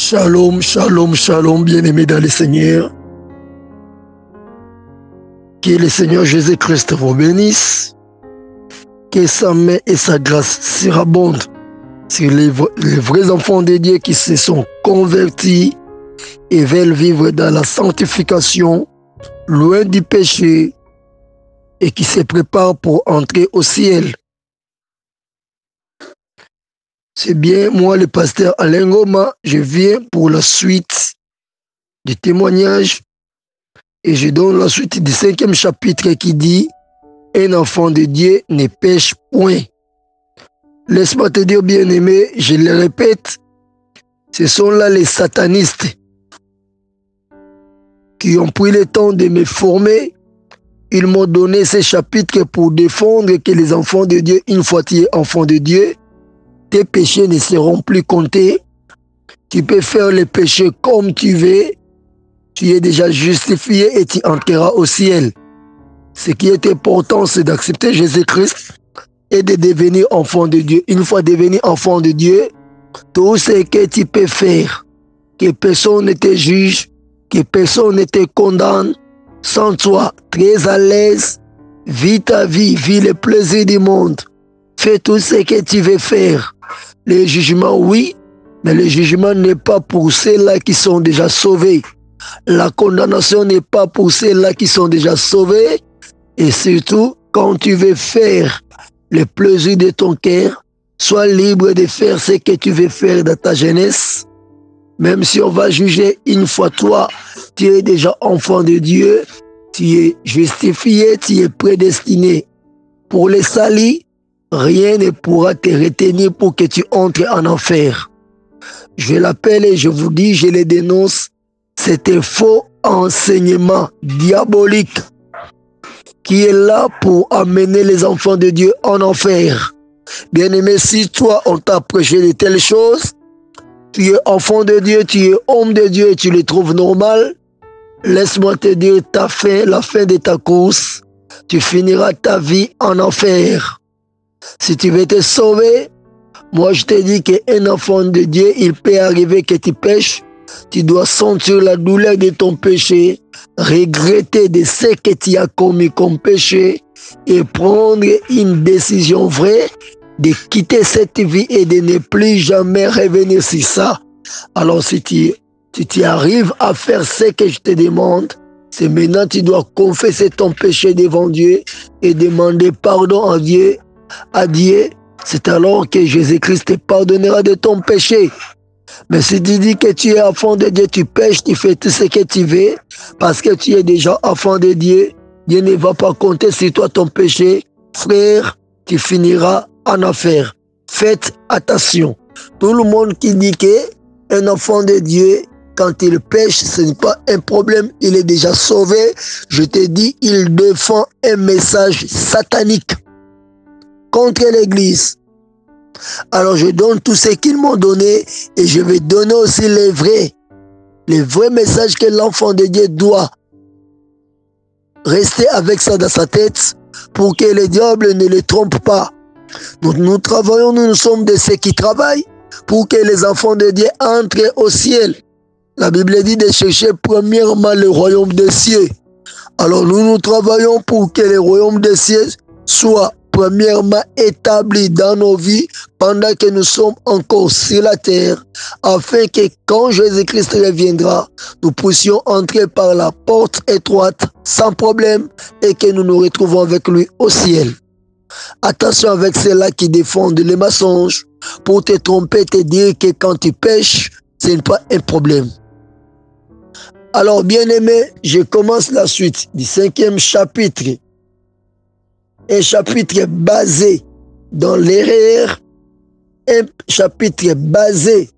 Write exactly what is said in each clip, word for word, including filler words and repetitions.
Shalom, shalom, shalom, bien-aimés dans le Seigneur. Que le Seigneur Jésus-Christ vous bénisse. Que sa main et sa grâce surabondent sur les, les vrais enfants de Dieu qui se sont convertis et veulent vivre dans la sanctification, loin du péché, et qui se préparent pour entrer au ciel. C'est bien, moi le pasteur Alain Goma, je viens pour la suite du témoignage et je donne la suite du cinquième chapitre qui dit « Un enfant de Dieu ne pêche point ». Laisse-moi te dire, bien-aimé, je le répète, ce sont là les satanistes qui ont pris le temps de me former. Ils m'ont donné ces chapitres pour défendre que les enfants de Dieu, une fois tu es enfant de Dieu, tes péchés ne seront plus comptés. Tu peux faire les péchés comme tu veux. Tu es déjà justifié et tu entreras au ciel. Ce qui est important, c'est d'accepter Jésus-Christ et de devenir enfant de Dieu. Une fois devenu enfant de Dieu, tout ce que tu peux faire, que personne ne te juge, que personne ne te condamne, sans toi, très à l'aise, vis ta vie, vis les plaisirs du monde. Fais tout ce que tu veux faire. Le jugement, oui, mais le jugement n'est pas pour ceux-là qui sont déjà sauvés. La condamnation n'est pas pour ceux-là qui sont déjà sauvés. Et surtout, quand tu veux faire le plaisir de ton cœur, sois libre de faire ce que tu veux faire dans ta jeunesse. Même si on va juger une fois toi, tu es déjà enfant de Dieu, tu es justifié, tu es prédestiné pour les salis. Rien ne pourra te retenir pour que tu entres en enfer. Je l'appelle et je vous dis, je le dénonce. C'est un faux enseignement diabolique qui est là pour amener les enfants de Dieu en enfer. Bien-aimé, si toi, on t'a prêché de telles choses, tu es enfant de Dieu, tu es homme de Dieu et tu les trouves normales, laisse-moi te dire ta fin, la fin de ta course, tu finiras ta vie en enfer. Si tu veux te sauver, moi je te dis qu'un enfant de Dieu, il peut arriver que tu pêches, tu dois sentir la douleur de ton péché, regretter de ce que tu as commis comme péché et prendre une décision vraie de quitter cette vie et de ne plus jamais revenir sur ça. Alors si tu, si tu arrives à faire ce que je te demande, c'est maintenant que tu dois confesser ton péché devant Dieu et demander pardon à Dieu. À Dieu, c'est alors que Jésus-Christ te pardonnera de ton péché. Mais si tu dis que tu es enfant de Dieu, tu pêches, tu fais tout ce que tu veux, parce que tu es déjà enfant de Dieu, Dieu ne va pas compter sur toi ton péché. Frère, tu finiras en enfer. Faites attention. Tout le monde qui dit qu'un enfant de Dieu, quand il pêche, ce n'est pas un problème, il est déjà sauvé. Je te dis, il défend un message satanique contre l'Église. Alors je donne tout ce qu'ils m'ont donné et je vais donner aussi les vrais, les vrais messages que l'enfant de Dieu doit rester avec ça dans sa tête pour que le diable ne le trompe pas. Donc nous travaillons, nous, nous sommes de ceux qui travaillent pour que les enfants de Dieu entrent au ciel. La Bible dit de chercher premièrement le royaume des cieux. Alors nous, nous travaillons pour que le royaume des cieux soit premièrement établi dans nos vies pendant que nous sommes encore sur la terre, afin que quand Jésus-Christ reviendra, nous puissions entrer par la porte étroite sans problème et que nous nous retrouvons avec lui au ciel. Attention avec ceux-là qui défendent les mensonges pour te tromper, te dire que quand tu pêches, ce n'est pas un problème. Alors, bien-aimé, je commence la suite du cinquième chapitre. Un chapitre basé dans l'erreur, un chapitre basé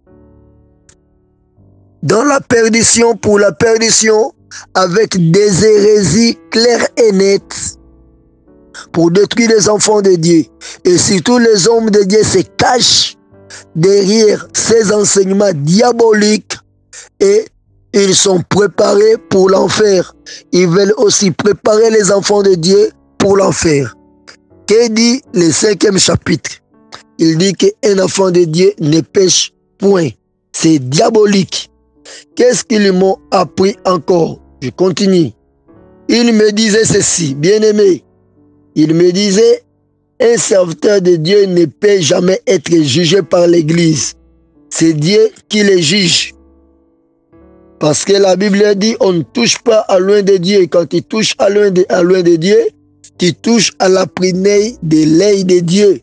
dans la perdition pour la perdition, avec des hérésies claires et nettes pour détruire les enfants de Dieu. Et surtout les hommes de Dieu se cachent derrière ces enseignements diaboliques et ils sont préparés pour l'enfer. Ils veulent aussi préparer les enfants de Dieu pour l'enfer. Que dit le cinquième chapitre? Il dit qu'un enfant de Dieu ne pêche point. C'est diabolique. Qu'est-ce qu'ils m'ont appris encore? Je continue. Il me disait ceci, bien-aimé. Il me disait, un serviteur de Dieu ne peut jamais être jugé par l'Église. C'est Dieu qui les juge. Parce que la Bible dit, on ne touche pas à loin de Dieu. Quand tu touches à loin de, à loin de Dieu, tu touches à la prunelle de l'œil de Dieu.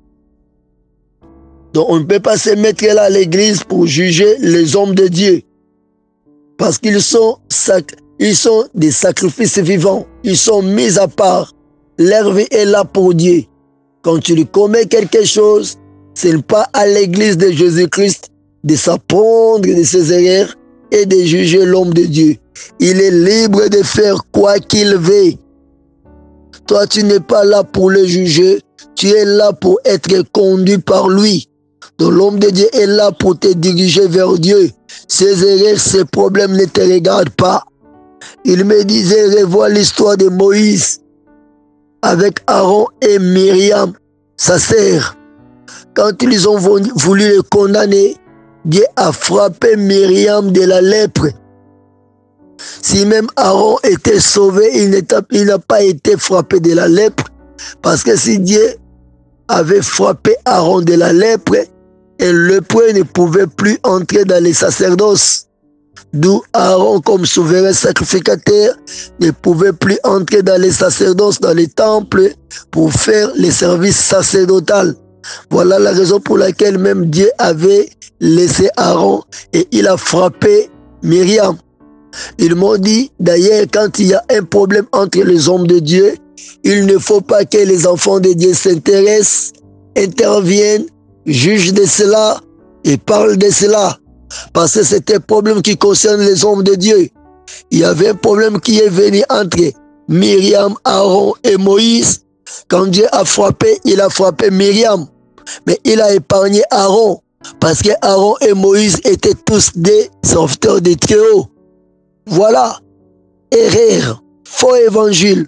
Donc on ne peut pas se mettre là à l'église pour juger les hommes de Dieu. Parce qu'ils sont, ils sont des sacrifices vivants. Ils sont mis à part. Leur vie est là pour Dieu. Quand tu lui commets quelque chose, ce n'est pas à l'église de Jésus-Christ de s'apprendre de ses erreurs et de juger l'homme de Dieu. Il est libre de faire quoi qu'il veut. Toi, tu n'es pas là pour le juger. Tu es là pour être conduit par lui. Donc l'homme de Dieu est là pour te diriger vers Dieu. Ses erreurs, ses problèmes ne te regardent pas. Il me disait, revois l'histoire de Moïse avec Aaron et Myriam, sa sœur. Quand ils ont voulu le condamner, Dieu a frappé Myriam de la lèpre. Si même Aaron était sauvé, il n'a pas été frappé de la lèpre. Parce que si Dieu avait frappé Aaron de la lèpre, et le lépreux ne pouvait plus entrer dans les sacerdoces. D'où Aaron, comme souverain sacrificateur, ne pouvait plus entrer dans les sacerdoces, dans les temples, pour faire les services sacerdotaux. Voilà la raison pour laquelle même Dieu avait laissé Aaron et il a frappé Myriam. Ils m'ont dit, d'ailleurs, quand il y a un problème entre les hommes de Dieu, il ne faut pas que les enfants de Dieu s'intéressent, interviennent, jugent de cela et parlent de cela. Parce que c'est un problème qui concerne les hommes de Dieu. Il y avait un problème qui est venu entre Myriam, Aaron et Moïse. Quand Dieu a frappé, il a frappé Myriam. Mais il a épargné Aaron. Parce que Aaron et Moïse étaient tous des sauveteurs de Très-Haut. Voilà. Erreur. Faux évangile.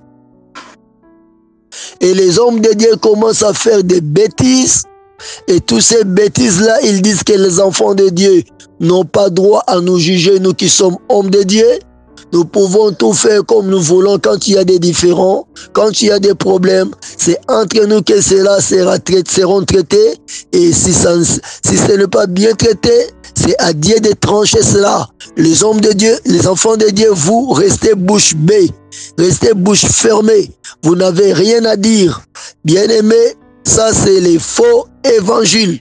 Et les hommes de Dieu commencent à faire des bêtises. Et toutes ces bêtises-là, ils disent que les enfants de Dieu n'ont pas droit à nous juger, nous qui sommes hommes de Dieu. Nous pouvons tout faire comme nous voulons quand il y a des différends, quand il y a des problèmes. C'est entre nous que cela sera traité, seront traités. Et si, ça, si ce n'est pas bien traité, c'est à Dieu de trancher cela. Les hommes de Dieu, les enfants de Dieu, vous restez bouche bée, restez bouche fermée. Vous n'avez rien à dire. Bien-aimés, ça c'est les faux évangiles.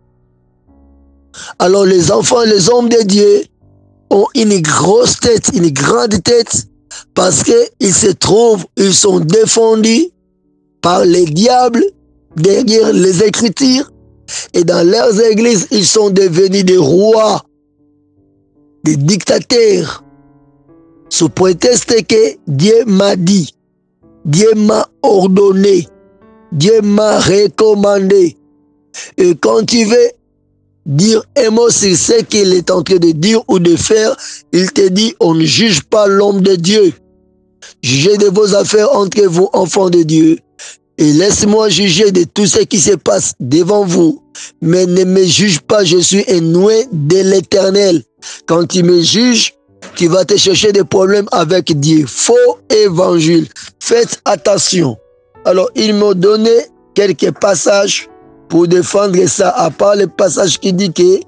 Alors les enfants, les hommes de Dieu ont une grosse tête, une grande tête, parce qu'ils se trouvent, ils sont défendus par les diables derrière les Écritures. Et dans leurs églises, ils sont devenus des rois, des dictateurs, sous prétexte que Dieu m'a dit, Dieu m'a ordonné, Dieu m'a recommandé. Et quand tu veux dire un mot sur ce qu'il est en train de dire ou de faire, il te dit, on ne juge pas l'homme de Dieu. Jugez de vos affaires entre vous, enfants de Dieu. Et laisse-moi juger de tout ce qui se passe devant vous. Mais ne me juge pas, je suis un noué de l'Éternel. Quand tu me juges, tu vas te chercher des problèmes avec Dieu. Faux évangile. Faites attention. Alors, ils m'ont donné quelques passages pour défendre ça, à part le passage qui dit que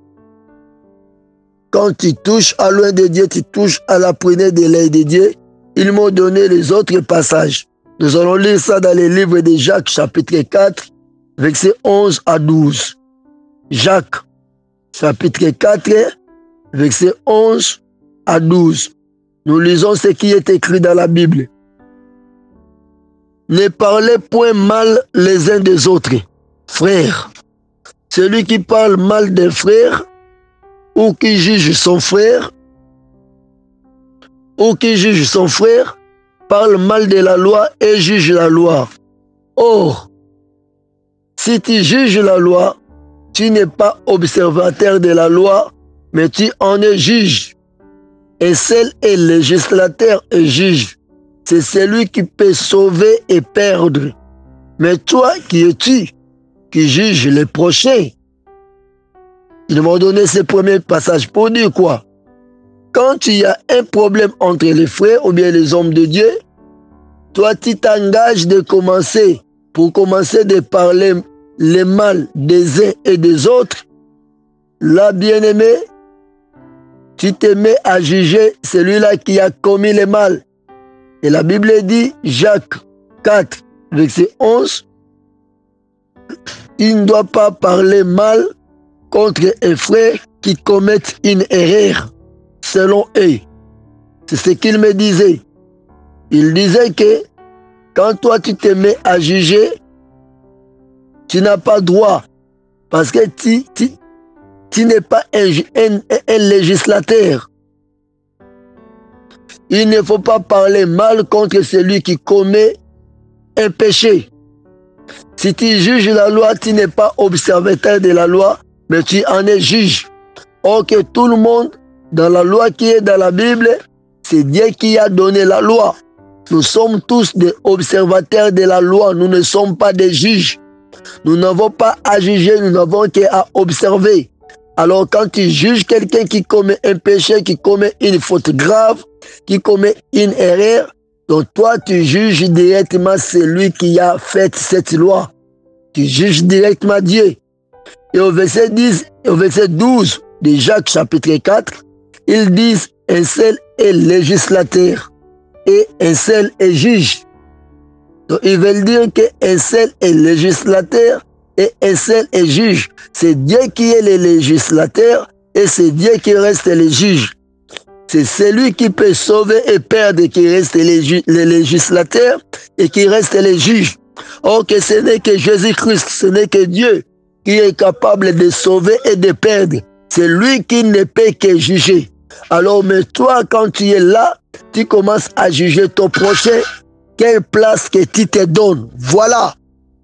quand tu touches à loin de Dieu, tu touches à la prunelle de l'œil de Dieu. Ils m'ont donné les autres passages. Nous allons lire ça dans les livres de Jacques, chapitre quatre, versets onze à douze. Jacques, chapitre quatre, versets onze à douze. Nous lisons ce qui est écrit dans la Bible. Ne parlez point mal les uns des autres. Frère, celui qui parle mal d'un frère, ou qui juge son frère, ou qui juge son frère, parle mal de la loi et juge la loi. Or, si tu juges la loi, tu n'es pas observateur de la loi, mais tu en es juge. Et seul est législateur et juge. C'est celui qui peut sauver et perdre. Mais toi, qui es-tu, qui juge les prochains? Ils m'ont donné ce premier passage pour dire quoi? Quand il y a un problème entre les frères ou bien les hommes de Dieu, toi tu t'engages de commencer, pour commencer de parler le mal des uns et des autres. Là, bien-aimé, tu te mets à juger celui-là qui a commis le mal. Et la Bible dit, Jacques quatre, verset onze, il ne doit pas parler mal contre un frère qui commet une erreur, selon eux. C'est ce qu'il me disait. Il disait que quand toi tu te mets à juger, tu n'as pas droit, parce que tu, tu, tu n'es pas un, un, un législateur. Il ne faut pas parler mal contre celui qui commet un péché. Si tu juges la loi, tu n'es pas observateur de la loi, mais tu en es juge. Or que tout le monde, dans la loi qui est dans la Bible, c'est Dieu qui a donné la loi. Nous sommes tous des observateurs de la loi, nous ne sommes pas des juges. Nous n'avons pas à juger, nous n'avons qu'à observer. Alors quand tu juges quelqu'un qui commet un péché, qui commet une faute grave, qui commet une erreur, donc toi tu juges directement celui qui a fait cette loi. Tu juges directement Dieu. Et au verset dix, et au verset douze de Jacques chapitre quatre, ils disent un seul est législateur et un seul est juge. Donc ils veulent dire qu'un seul est législateur et un seul est juge. C'est Dieu qui est le législateur et c'est Dieu qui reste le juge. C'est celui qui peut sauver et perdre qui reste le législateur et qui reste le juge. Or que ce n'est que Jésus-Christ, ce n'est que Dieu qui est capable de sauver et de perdre. C'est lui qui ne peut que juger. Alors, mais toi, quand tu es là, tu commences à juger ton prochain. Quelle place que tu te donnes. Voilà.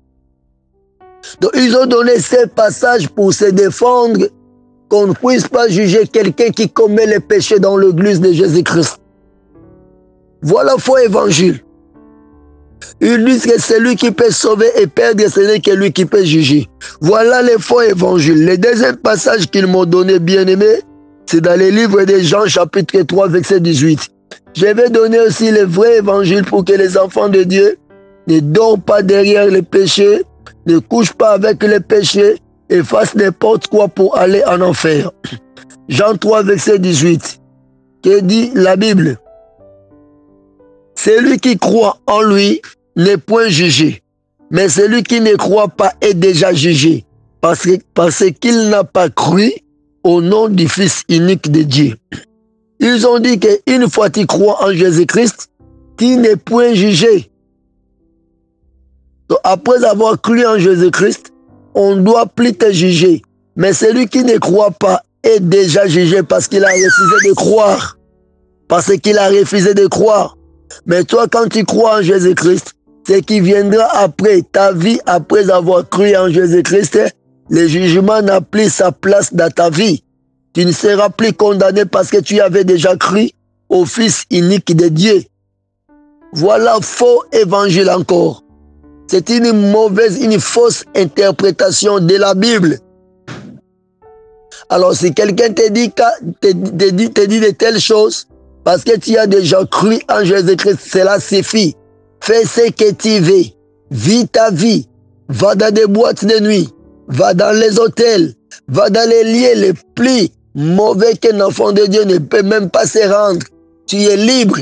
Donc, ils ont donné ces passages pour se défendre, qu'on ne puisse pas juger quelqu'un qui commet les péchés dans l'église de Jésus-Christ. Voilà le faux évangile. Ils disent que celui qui peut sauver et perdre, ce n'est que lui qui peut juger. Voilà les faux évangiles. Le deuxième passage qu'ils m'ont donné, bien aimé, c'est dans le livre de Jean, chapitre trois, verset dix-huit. Je vais donner aussi le vrai évangile pour que les enfants de Dieu ne dorment pas derrière les péchés, ne couchent pas avec les péchés et fassent n'importe quoi pour aller en enfer. Jean trois, verset dix-huit. Que dit la Bible? Celui qui croit en lui n'est point jugé, mais celui qui ne croit pas est déjà jugé, parce que, parce qu'il n'a pas cru au nom du Fils unique de Dieu. Ils ont dit qu'une fois tu crois en Jésus-Christ, tu n'es point jugé. Donc, après avoir cru en Jésus-Christ, on ne doit plus te juger. Mais celui qui ne croit pas est déjà jugé parce qu'il a refusé de croire. Parce qu'il a refusé de croire. Mais toi, quand tu crois en Jésus-Christ, ce qui viendra après ta vie, après avoir cru en Jésus-Christ, le jugement n'a plus sa place dans ta vie. Tu ne seras plus condamné parce que tu avais déjà cru au Fils unique de Dieu. Voilà faux évangile encore. C'est une mauvaise, une fausse interprétation de la Bible. Alors si quelqu'un te dit, te, te, dit, te dit de telles choses, parce que tu as déjà cru en Jésus-Christ, cela suffit. Fais ce que tu veux. Vis ta vie. Va dans des boîtes de nuit. Va dans les hôtels. Va dans les lieux les plus mauvais qu'un enfant de Dieu ne peut même pas se rendre. Tu es libre.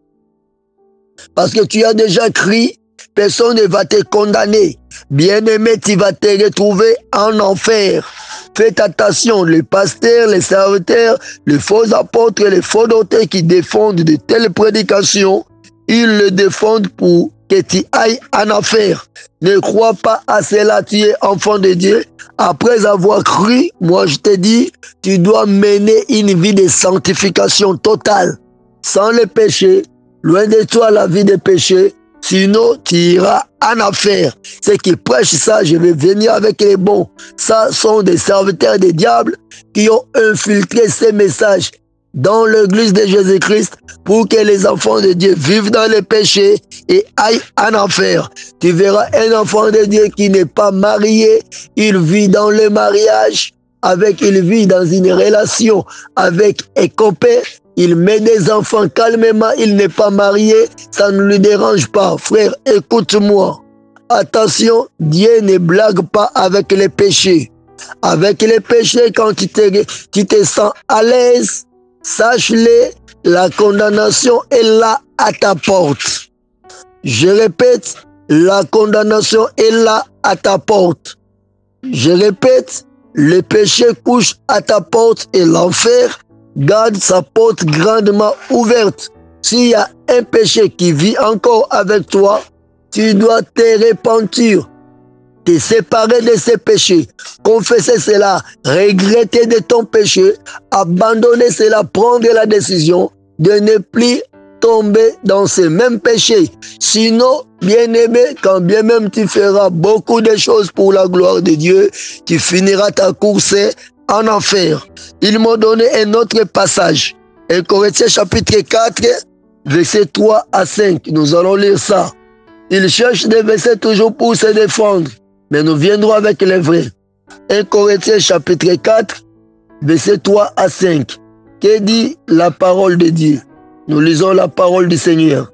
Parce que tu as déjà cru, personne ne va te condamner. Bien-aimé, tu vas te retrouver en enfer. Faites attention, les pasteurs, les serviteurs, les faux apôtres, les faux docteurs qui défendent de telles prédications, ils le défendent pour que tu ailles en enfer. Ne crois pas à cela, tu es enfant de Dieu. Après avoir cru, moi je te dis, tu dois mener une vie de sanctification totale, sans le péché, loin de toi la vie de péché. Sinon, tu iras en enfer. Ceux qui prêchent ça, je vais venir avec les bons. Ça sont des serviteurs des diables qui ont infiltré ces messages dans l'église de Jésus-Christ pour que les enfants de Dieu vivent dans les péchés et aillent en enfer. Tu verras un enfant de Dieu qui n'est pas marié, il vit dans le mariage, avec, il vit dans une relation avec un copain, il met des enfants calmement, il n'est pas marié, ça ne lui dérange pas. Frère, écoute-moi. Attention, Dieu ne blague pas avec les péchés. Avec les péchés, quand tu te, tu te sens à l'aise, sache-le, la condamnation est là à ta porte. Je répète, la condamnation est là à ta porte. Je répète, le péché couche à ta porte et l'enfer garde sa porte grandement ouverte. S'il y a un péché qui vit encore avec toi, tu dois te repentir, te séparer de ces péchés, confesser cela, regretter de ton péché, abandonner cela, prendre la décision de ne plus tomber dans ces mêmes péchés. Sinon, bien-aimé, quand bien même tu feras beaucoup de choses pour la gloire de Dieu, tu finiras ta course en enfer. Ils m'ont donné un autre passage. un Corinthiens chapitre quatre, versets trois à cinq. Nous allons lire ça. Ils cherchent des versets toujours pour se défendre, mais nous viendrons avec les vrais. un Corinthiens chapitre quatre, versets trois à cinq. Que dit la parole de Dieu? Nous lisons la parole du Seigneur.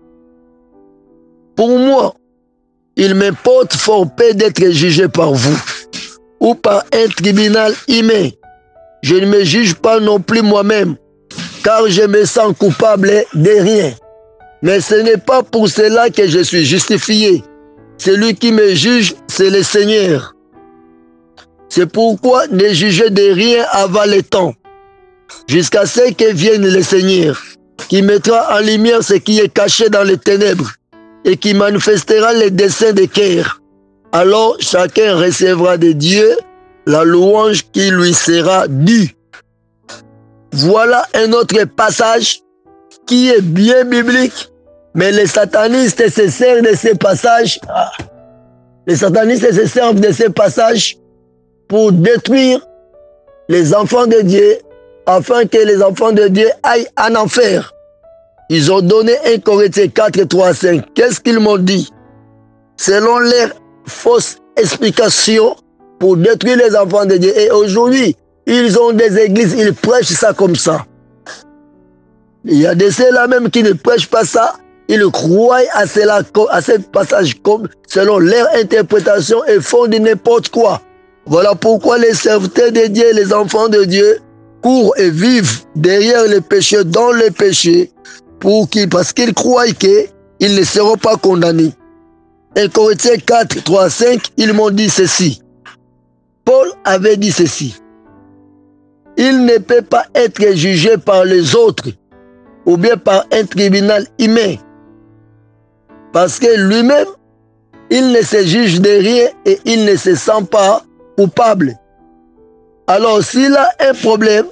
Pour moi, il m'importe fort peu d'être jugé par vous ou par un tribunal humain. Je ne me juge pas non plus moi-même, car je me sens coupable de rien. Mais ce n'est pas pour cela que je suis justifié. Celui qui me juge, c'est le Seigneur. C'est pourquoi ne jugez de rien avant le temps, jusqu'à ce que vienne le Seigneur, qui mettra en lumière ce qui est caché dans les ténèbres et qui manifestera les desseins des cœurs. Alors chacun recevra de Dieu la louange qui lui sera due. Voilà un autre passage qui est bien biblique, mais les satanistes se servent de ces passages. Les satanistes se servent de ces passages pour détruire les enfants de Dieu, afin que les enfants de Dieu aillent en enfer. Ils ont donné un Corinthiens quatre, trois, cinq. Qu'est-ce qu'ils m'ont dit? Selon leurs fausses explications pour détruire les enfants de Dieu. Et aujourd'hui, ils ont des églises, ils prêchent ça comme ça. Il y a de ceux-là même qui ne prêchent pas ça. Ils croient à cela, à ce passage comme selon leur interprétation et font de n'importe quoi. Voilà pourquoi les serviteurs de Dieu, les enfants de Dieu, courent et vivent derrière les péchés, dans les péchés, pour qu'ils, parce qu'ils croient qu'ils ne seront pas condamnés. un Corinthiens quatre, trois, cinq, ils m'ont dit ceci. Paul avait dit ceci. Il ne peut pas être jugé par les autres ou bien par un tribunal humain. Parce que lui-même, il ne se juge de rien et il ne se sent pas coupable. Alors s'il a un problème,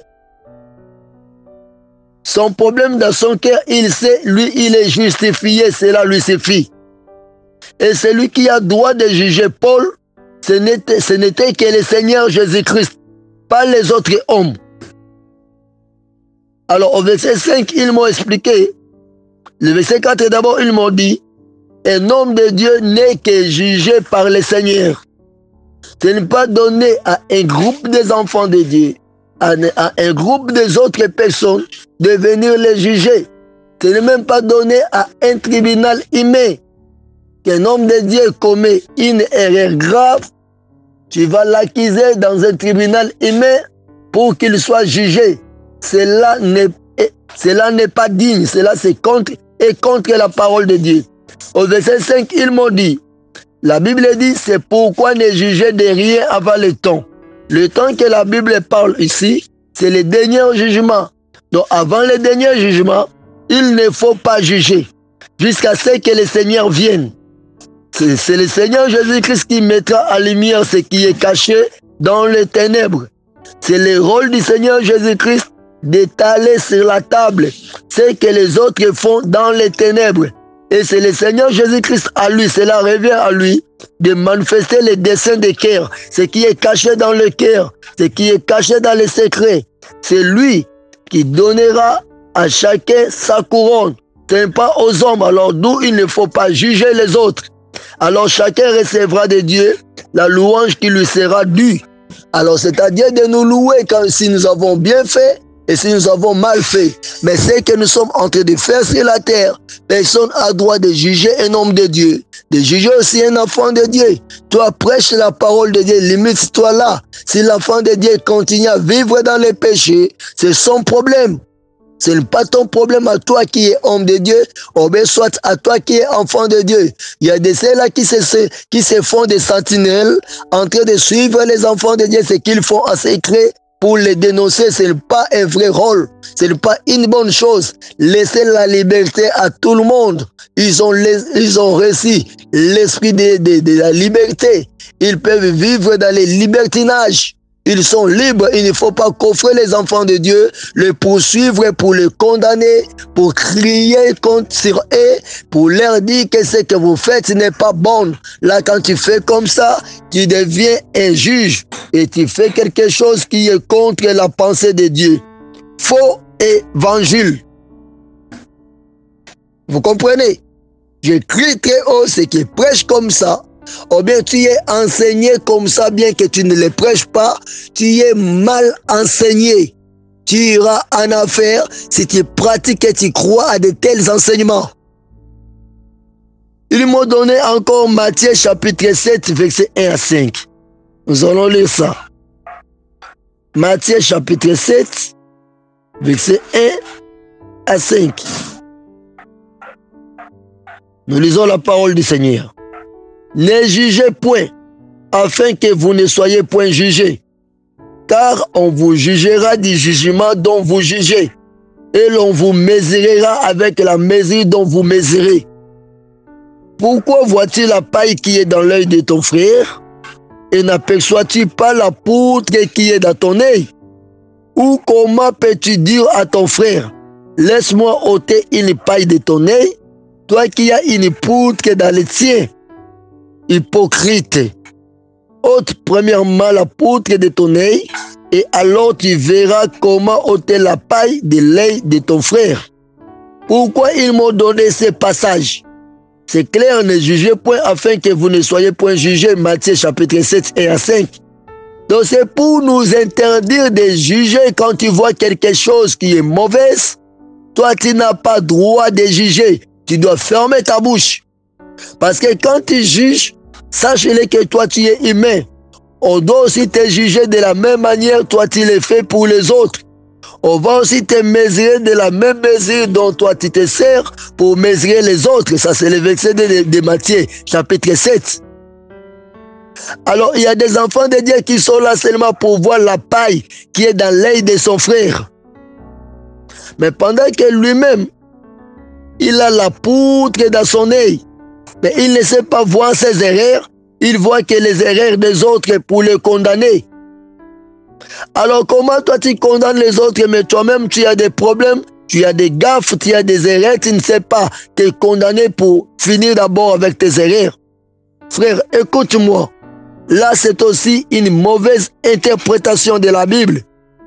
son problème dans son cœur, il sait, lui, il est justifié, cela lui suffit. Et celui qui a droit de juger Paul, ce n'était, ce n'était que le Seigneur Jésus-Christ, pas les autres hommes. Alors au verset cinq, ils m'ont expliqué. Le verset quatre d'abord, ils m'ont dit, un homme de Dieu n'est que jugé par le Seigneur. Ce n'est pas donné à un groupe des enfants de Dieu, à un groupe des autres personnes de venir les juger. Ce n'est même pas donné à un tribunal humain. Qu'un homme de Dieu commet une erreur grave, tu vas l'accuser dans un tribunal humain pour qu'il soit jugé. Cela n'est, cela n'est pas digne, cela c'est contre et contre la parole de Dieu. Au verset cinq, ils m'ont dit, la Bible dit, c'est pourquoi ne juger de rien avant le temps. Le temps que la Bible parle ici, c'est le dernier jugement. Donc avant le dernier jugement, il ne faut pas juger jusqu'à ce que le Seigneur vienne. C'est le Seigneur Jésus-Christ qui mettra en lumière ce qui est caché dans les ténèbres. C'est le rôle du Seigneur Jésus-Christ d'étaler sur la table ce que les autres font dans les ténèbres. Et c'est le Seigneur Jésus-Christ à lui, cela revient à lui de manifester les desseins des cœurs, ce qui est caché dans le cœur, ce qui est caché dans les secrets. C'est lui qui donnera à chacun sa couronne. Ce n'est pas aux hommes, alors d'où il ne faut pas juger les autres. Alors chacun recevra de Dieu la louange qui lui sera due. Alors, c'est-à-dire de nous louer quand, si nous avons bien fait et si nous avons mal fait. Mais ce que nous sommes en train de faire sur la terre, personne n'a droit de juger un homme de Dieu, de juger aussi un enfant de Dieu. Toi, prêche la parole de Dieu, limite-toi là. Si l'enfant de Dieu continue à vivre dans les péchés, c'est son problème. Ce n'est pas ton problème à toi qui es homme de Dieu, ou bien soit à toi qui es enfant de Dieu. Il y a des ceux-là qui se, qui se font des sentinelles en train de suivre les enfants de Dieu, ce qu'ils font en secret pour les dénoncer. Ce n'est pas un vrai rôle, ce n'est pas une bonne chose. Laissez la liberté à tout le monde. Ils ont, les, ils ont reçu l'esprit de, de, de la liberté. Ils peuvent vivre dans les libertinages. Ils sont libres, il ne faut pas coffrer les enfants de Dieu, les poursuivre pour les condamner, pour crier contre sur eux, pour leur dire que ce que vous faites n'est pas bon. Là, quand tu fais comme ça, tu deviens un juge et tu fais quelque chose qui est contre la pensée de Dieu. Faux évangile. Vous comprenez? Je crie très haut, ceux qui prêchent comme ça, ou bien tu es enseigné comme ça, bien que tu ne le prêches pas, tu es mal enseigné. Tu iras en affaire si tu pratiques et tu crois à de tels enseignements. Ils m'ont donné encore Matthieu chapitre sept, versets un à cinq. Nous allons lire ça. Matthieu chapitre sept, versets un à cinq. Nous lisons la parole du Seigneur. Ne jugez point, afin que vous ne soyez point jugés, car on vous jugera du jugement dont vous jugez, et l'on vous mesurera avec la mesure dont vous mesurez. Pourquoi vois-tu la paille qui est dans l'œil de ton frère, et n'aperçois-tu pas la poutre qui est dans ton œil? Ou comment peux-tu dire à ton frère, laisse-moi ôter une paille de ton œil, toi qui as une poutre dans le tien? Hypocrite, ôte premièrement la poutre de ton œil, et alors tu verras comment ôter la paille de l'œil de ton frère. Pourquoi ils m'ont donné ce passage? C'est clair, ne jugez point afin que vous ne soyez point jugés. Matthieu chapitre sept, un à cinq. Donc c'est pour nous interdire de juger quand tu vois quelque chose qui est mauvaise. Toi, tu n'as pas droit de juger. Tu dois fermer ta bouche. Parce que quand tu juges, sache-le que toi tu es humain. On doit aussi te juger de la même manière, toi tu le fais pour les autres. On va aussi te mesurer de la même mesure dont toi tu te sers pour mesurer les autres. Ça c'est le verset de, de Matthieu, chapitre sept. Alors il y a des enfants de Dieu qui sont là seulement pour voir la paille qui est dans l'œil de son frère. Mais pendant que lui-même, il a la poutre dans son œil. Mais il ne sait pas voir ses erreurs, il voit que les erreurs des autres pour les condamner. Alors comment toi tu condamnes les autres, mais toi-même tu as des problèmes, tu as des gaffes, tu as des erreurs, tu ne sais pas te condamner pour finir d'abord avec tes erreurs. Frère, écoute-moi, là c'est aussi une mauvaise interprétation de la Bible.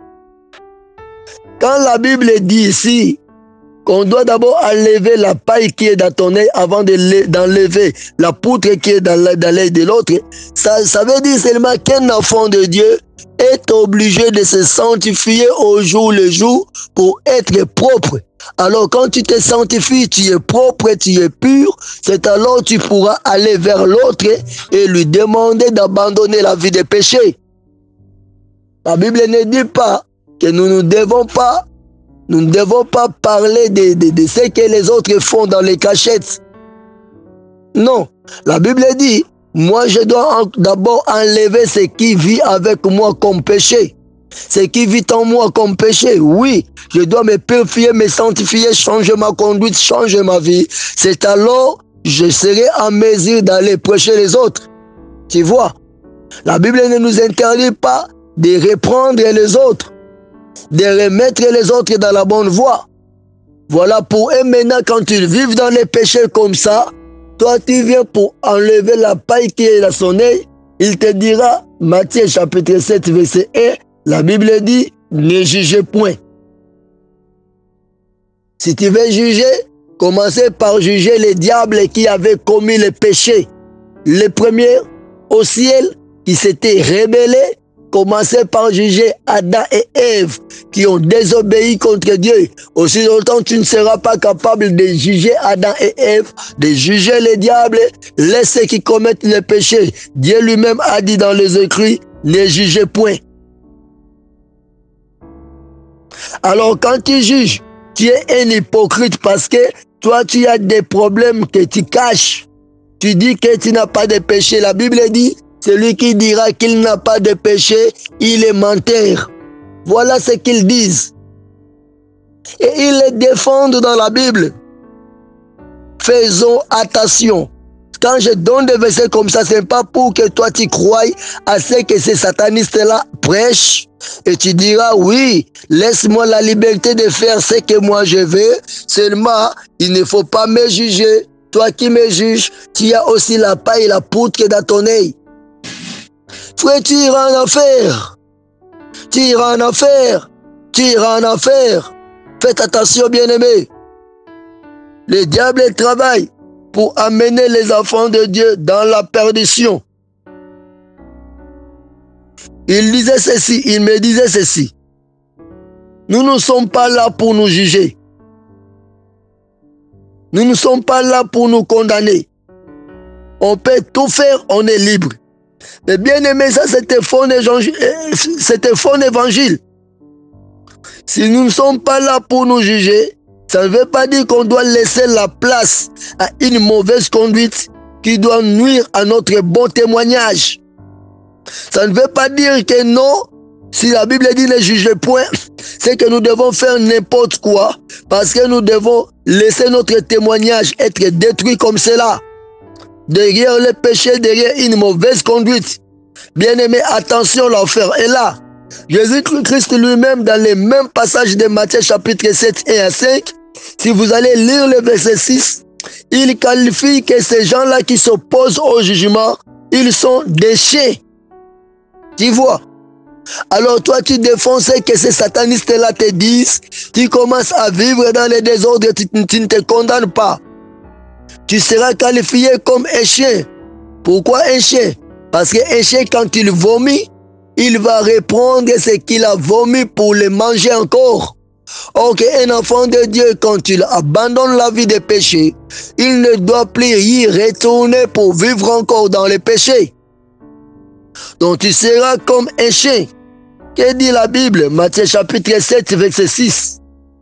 Quand la Bible dit ici, qu'on doit d'abord enlever la paille qui est dans ton œil avant d'enlever la poutre qui est dans l'œil de l'autre. Ça, ça veut dire seulement qu'un enfant de Dieu est obligé de se sanctifier au jour le jour pour être propre. Alors quand tu te sanctifies, tu es propre, tu es pur, c'est alors tu pourras aller vers l'autre et lui demander d'abandonner la vie de péché. La Bible ne dit pas que nous ne devons pas Nous ne devons pas parler de, de, de ce que les autres font dans les cachettes. Non, la Bible dit, moi je dois d'abord enlever ce qui vit avec moi comme péché. Ce qui vit en moi comme péché, oui, je dois me purifier, me sanctifier, changer ma conduite, changer ma vie. C'est alors que je serai en mesure d'aller prêcher les autres. Tu vois, la Bible ne nous interdit pas de reprendre les autres, de remettre les autres dans la bonne voie. Voilà pour eux maintenant, quand ils vivent dans les péchés comme ça, toi tu viens pour enlever la paille qui est dans son œil. Il te dira, Matthieu chapitre sept verset un, la Bible dit, ne jugez point. Si tu veux juger, commencez par juger les diables qui avaient commis les péchés. Les premiers au ciel, qui s'étaient rebellés, commencez par juger Adam et Ève qui ont désobéi contre Dieu. Aussi longtemps tu ne seras pas capable de juger Adam et Ève, de juger les diables, laisse ceux qui commettent le péché. Dieu lui-même a dit dans les écrits, ne jugez point. Alors quand tu juges, tu es un hypocrite parce que toi tu as des problèmes que tu caches. Tu dis que tu n'as pas de péché. La Bible dit, celui qui dira qu'il n'a pas de péché, il est menteur. Voilà ce qu'ils disent. Et ils les défendent dans la Bible. Faisons attention. Quand je donne des versets comme ça, ce n'est pas pour que toi tu croies à ce que ces satanistes-là prêchent. Et tu diras, oui, laisse-moi la liberté de faire ce que moi je veux. Seulement, il ne faut pas me juger. Toi qui me juges, tu as aussi la paille et la poutre dans ton œil. Frère, tu iras en enfer. Tu iras en enfer. Tu iras en enfer. Faites attention, bien-aimés. Le diable travaille pour amener les enfants de Dieu dans la perdition. Il disait ceci, il me disait ceci. Nous ne sommes pas là pour nous juger. Nous ne sommes pas là pour nous condamner. On peut tout faire, on est libre. Mais bien aimé, ça c'était faux, c'était faux évangile. Si nous ne sommes pas là pour nous juger, ça ne veut pas dire qu'on doit laisser la place à une mauvaise conduite qui doit nuire à notre bon témoignage. Ça ne veut pas dire que non, si la Bible dit ne jugez point, c'est que nous devons faire n'importe quoi parce que nous devons laisser notre témoignage être détruit comme cela. Derrière le péché, derrière une mauvaise conduite. Bien-aimé, attention, l'enfer est là. Jésus-Christ lui-même, dans les mêmes passages de Matthieu chapitre sept et à cinq, si vous allez lire le verset six, il qualifie que ces gens-là qui s'opposent au jugement, ils sont des chiens. Tu vois? Alors toi, tu défends ce que ces satanistes-là te disent, tu commences à vivre dans les désordres, tu, tu ne te condamnes pas. Tu seras qualifié comme un chien. Pourquoi un chien? Parce qu'un chien, quand il vomit, il va reprendre ce qu'il a vomi pour le manger encore. Or qu'un enfant de Dieu, quand il abandonne la vie des péchés, il ne doit plus y retourner pour vivre encore dans les péchés. Donc tu seras comme un chien. Que dit la Bible? Matthieu chapitre sept, verset six.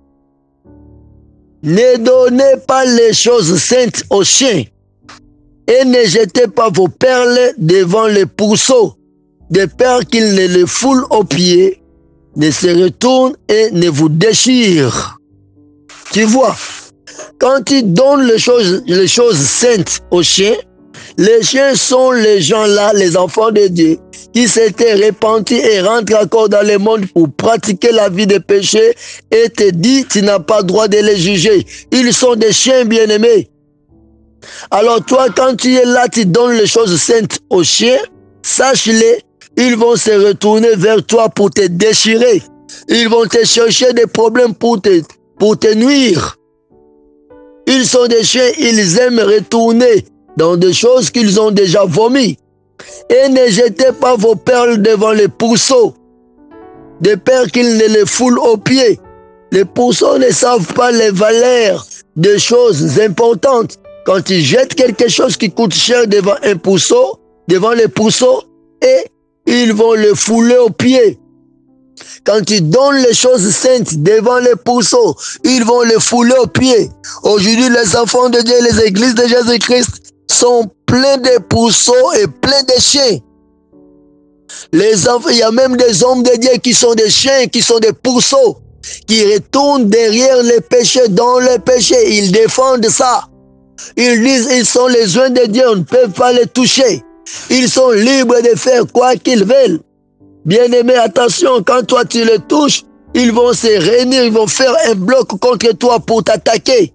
Ne donnez pas les choses saintes aux chiens et ne jetez pas vos perles devant les pourceaux, de peur qu'ils ne les foulent aux pieds, ne se retournent et ne vous déchirent. Tu vois, quand tu donnes les choses, les choses saintes aux chiens, les chiens sont les gens-là, les enfants de Dieu, qui s'étaient repentis et rentrent encore dans le monde pour pratiquer la vie de péché et te dit, tu n'as pas droit de les juger. Ils sont des chiens bien-aimés. Alors toi, quand tu es là, tu donnes les choses saintes aux chiens, sache-les, ils vont se retourner vers toi pour te déchirer. Ils vont te chercher des problèmes pour te, pour te nuire. Ils sont des chiens, ils aiment retourner dans des choses qu'ils ont déjà vomi. Et ne jetez pas vos perles devant les pourceaux, de peur qu'ils ne les foulent aux pieds. Les pourceaux ne savent pas les valeurs des choses importantes. Quand ils jettent quelque chose qui coûte cher devant un pourceau, devant les pourceaux, et ils vont le fouler aux pieds. Quand ils donnent les choses saintes devant les pourceaux, ils vont les fouler aux pieds. Aujourd'hui, les enfants de Dieu, les églises de Jésus-Christ sont pleins de pourceaux et pleins de chiens. Les enfants, il y a même des hommes de Dieu qui sont des chiens, qui sont des pourceaux, qui retournent derrière les péchés, dans les péchés. Ils défendent ça. Ils disent, ils sont les uns de Dieu, on ne peut pas les toucher. Ils sont libres de faire quoi qu'ils veulent. Bien-aimé, attention, quand toi tu les touches, ils vont se réunir, ils vont faire un bloc contre toi pour t'attaquer.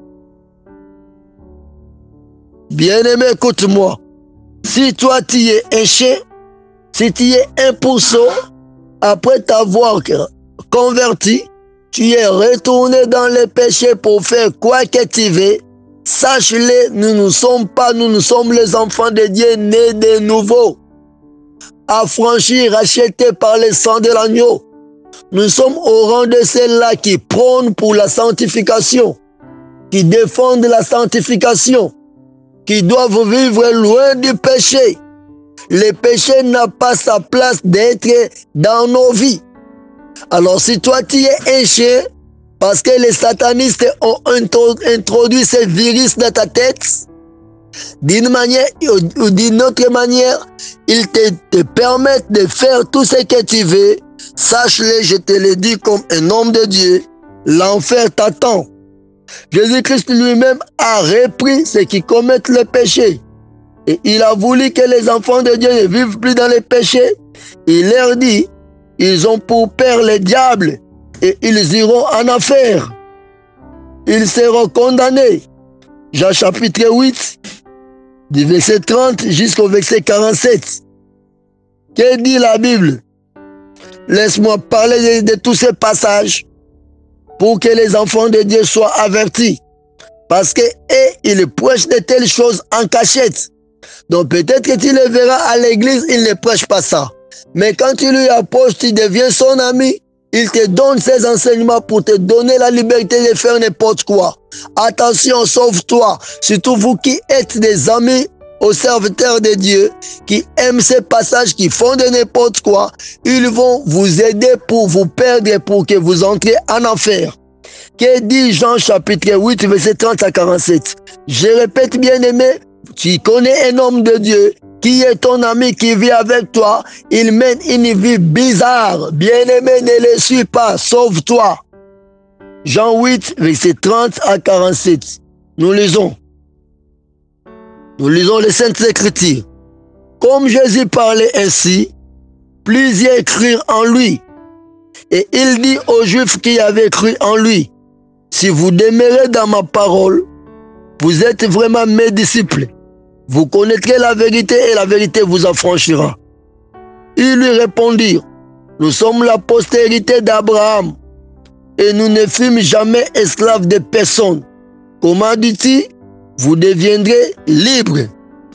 Bien-aimé, écoute-moi. Si toi tu es un chien, si tu es un pourceau, après t'avoir converti, tu es retourné dans le péché pour faire quoi que tu veux, sache-le, nous ne sommes pas, nous ne sommes les enfants de Dieu nés de nouveau. affranchis, rachetés par le sang de l'agneau. Nous sommes au rang de ceux-là qui prônent pour la sanctification, qui défendent la sanctification, qui doivent vivre loin du péché. Le péché n'a pas sa place d'être dans nos vies. Alors si toi tu es un chien, parce que les satanistes ont introduit ce virus dans ta tête, d'une manière ou d'une autre manière, ils te, te permettent de faire tout ce que tu veux. Sache-le, je te le dis comme un homme de Dieu, l'enfer t'attend. Jésus-Christ lui-même a repris ceux qui commettent le péché. Et il a voulu que les enfants de Dieu ne vivent plus dans le péché. Il leur dit, ils ont pour père le diable et ils iront en enfer. Ils seront condamnés. Jean chapitre huit, du verset trente jusqu'au verset quarante-sept. Que dit la Bible? Laisse-moi parler de, de tous ces passages pour que les enfants de Dieu soient avertis. Parce que et ils prêchent de telles choses en cachette. Donc peut-être que tu le verras à l'église, il ne prêche pas ça. Mais quand tu lui approches, tu deviens son ami. Il te donne ses enseignements pour te donner la liberté de faire n'importe quoi. Attention, sauve-toi. Surtout vous qui êtes des amis aux serviteurs de Dieu, qui aiment ces passages, qui font de n'importe quoi. Ils vont vous aider pour vous perdre, pour que vous entriez en enfer. Que dit Jean chapitre huit, verset trente à quarante-sept? Je répète, bien-aimé, tu connais un homme de Dieu qui est ton ami, qui vit avec toi. Il mène une vie bizarre. Bien-aimé, ne le suis pas, sauve-toi. Jean huit, verset trente à quarante-sept. Nous lisons. Nous lisons les Saintes Écritures. Comme Jésus parlait ainsi, plusieurs crurent en lui. Et il dit aux Juifs qui avaient cru en lui, si vous demeurez dans ma parole, vous êtes vraiment mes disciples. Vous connaîtrez la vérité et la vérité vous affranchira. Ils lui répondirent, nous sommes la postérité d'Abraham et nous ne fûmes jamais esclaves de personne. Comment dit-il? Vous deviendrez libres.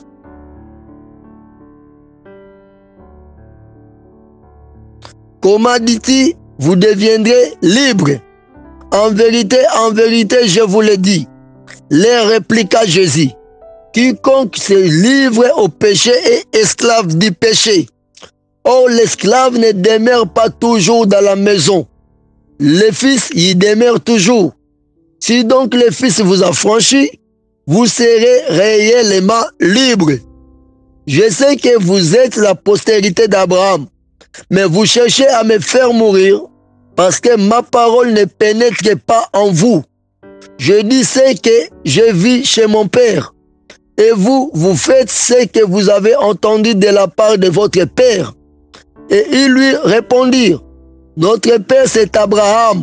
Comment dit-il? Vous deviendrez libres. En vérité, en vérité, je vous le dis. Les répliqua Jésus. Quiconque se livre au péché est esclave du péché. Or, l'esclave ne demeure pas toujours dans la maison. Le Fils y demeure toujours. Si donc le Fils vous affranchit, vous serez réellement libre. Je sais que vous êtes la postérité d'Abraham, mais vous cherchez à me faire mourir parce que ma parole ne pénètre pas en vous. Je dis ce que je vis chez mon Père. Et vous, vous faites ce que vous avez entendu de la part de votre Père. Et ils lui répondirent, notre Père c'est Abraham.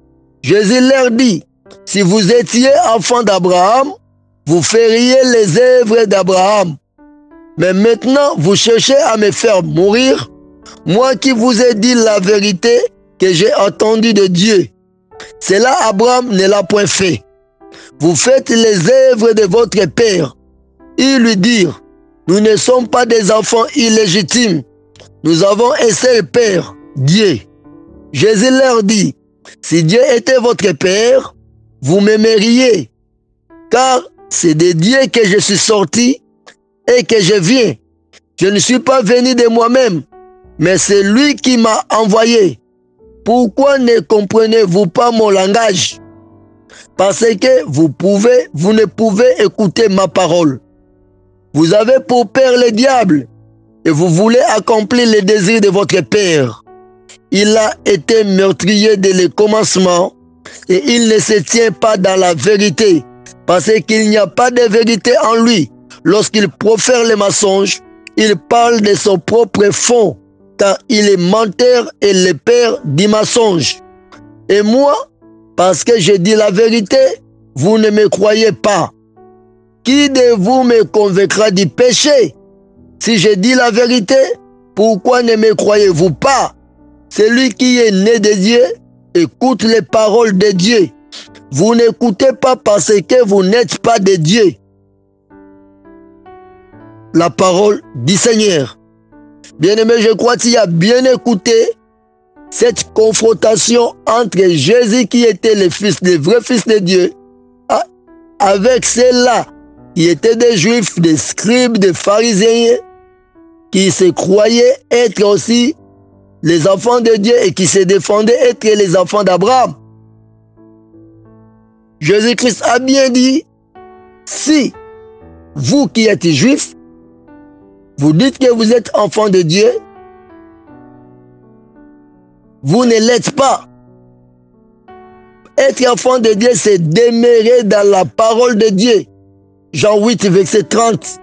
Jésus leur dit, si vous étiez enfant d'Abraham, vous feriez les œuvres d'Abraham. Mais maintenant, vous cherchez à me faire mourir, moi qui vous ai dit la vérité que j'ai entendue de Dieu. Cela, Abraham ne l'a point fait. Vous faites les œuvres de votre Père. Ils lui dirent, nous ne sommes pas des enfants illégitimes. Nous avons un seul Père, Dieu. Jésus leur dit, si Dieu était votre Père, vous m'aimeriez, car c'est de Dieu que je suis sorti et que je viens. Je ne suis pas venu de moi-même, mais c'est lui qui m'a envoyé. Pourquoi ne comprenez-vous pas mon langage? Parce que vous pouvez, vous ne pouvez écouter ma parole. Vous avez pour père le diable et vous voulez accomplir les désirs de votre père. Il a été meurtrier dès le commencement et il ne se tient pas dans la vérité parce qu'il n'y a pas de vérité en lui. Lorsqu'il profère les mensonges, il parle de son propre fond car il est menteur et le père du mensonge. Et moi, parce que je dis la vérité, vous ne me croyez pas. Qui de vous me convaincra du péché? Si je dis la vérité, pourquoi ne me croyez-vous pas? Celui qui est né de Dieu écoute les paroles de Dieu. Vous n'écoutez pas parce que vous n'êtes pas de Dieu. La parole du Seigneur. Bien-aimé, je crois qu'il a bien écouté cette confrontation entre Jésus qui était le fils, le vrai fils de Dieu, avec ceux-là qui étaient des juifs, des scribes, des pharisiens, qui se croyaient être aussi les enfants de Dieu et qui se défendaient être les enfants d'Abraham. Jésus-Christ a bien dit, si vous qui êtes juifs, vous dites que vous êtes enfants de Dieu, vous ne l'êtes pas. Être enfant de Dieu, c'est demeurer dans la parole de Dieu. Jean huit, verset trente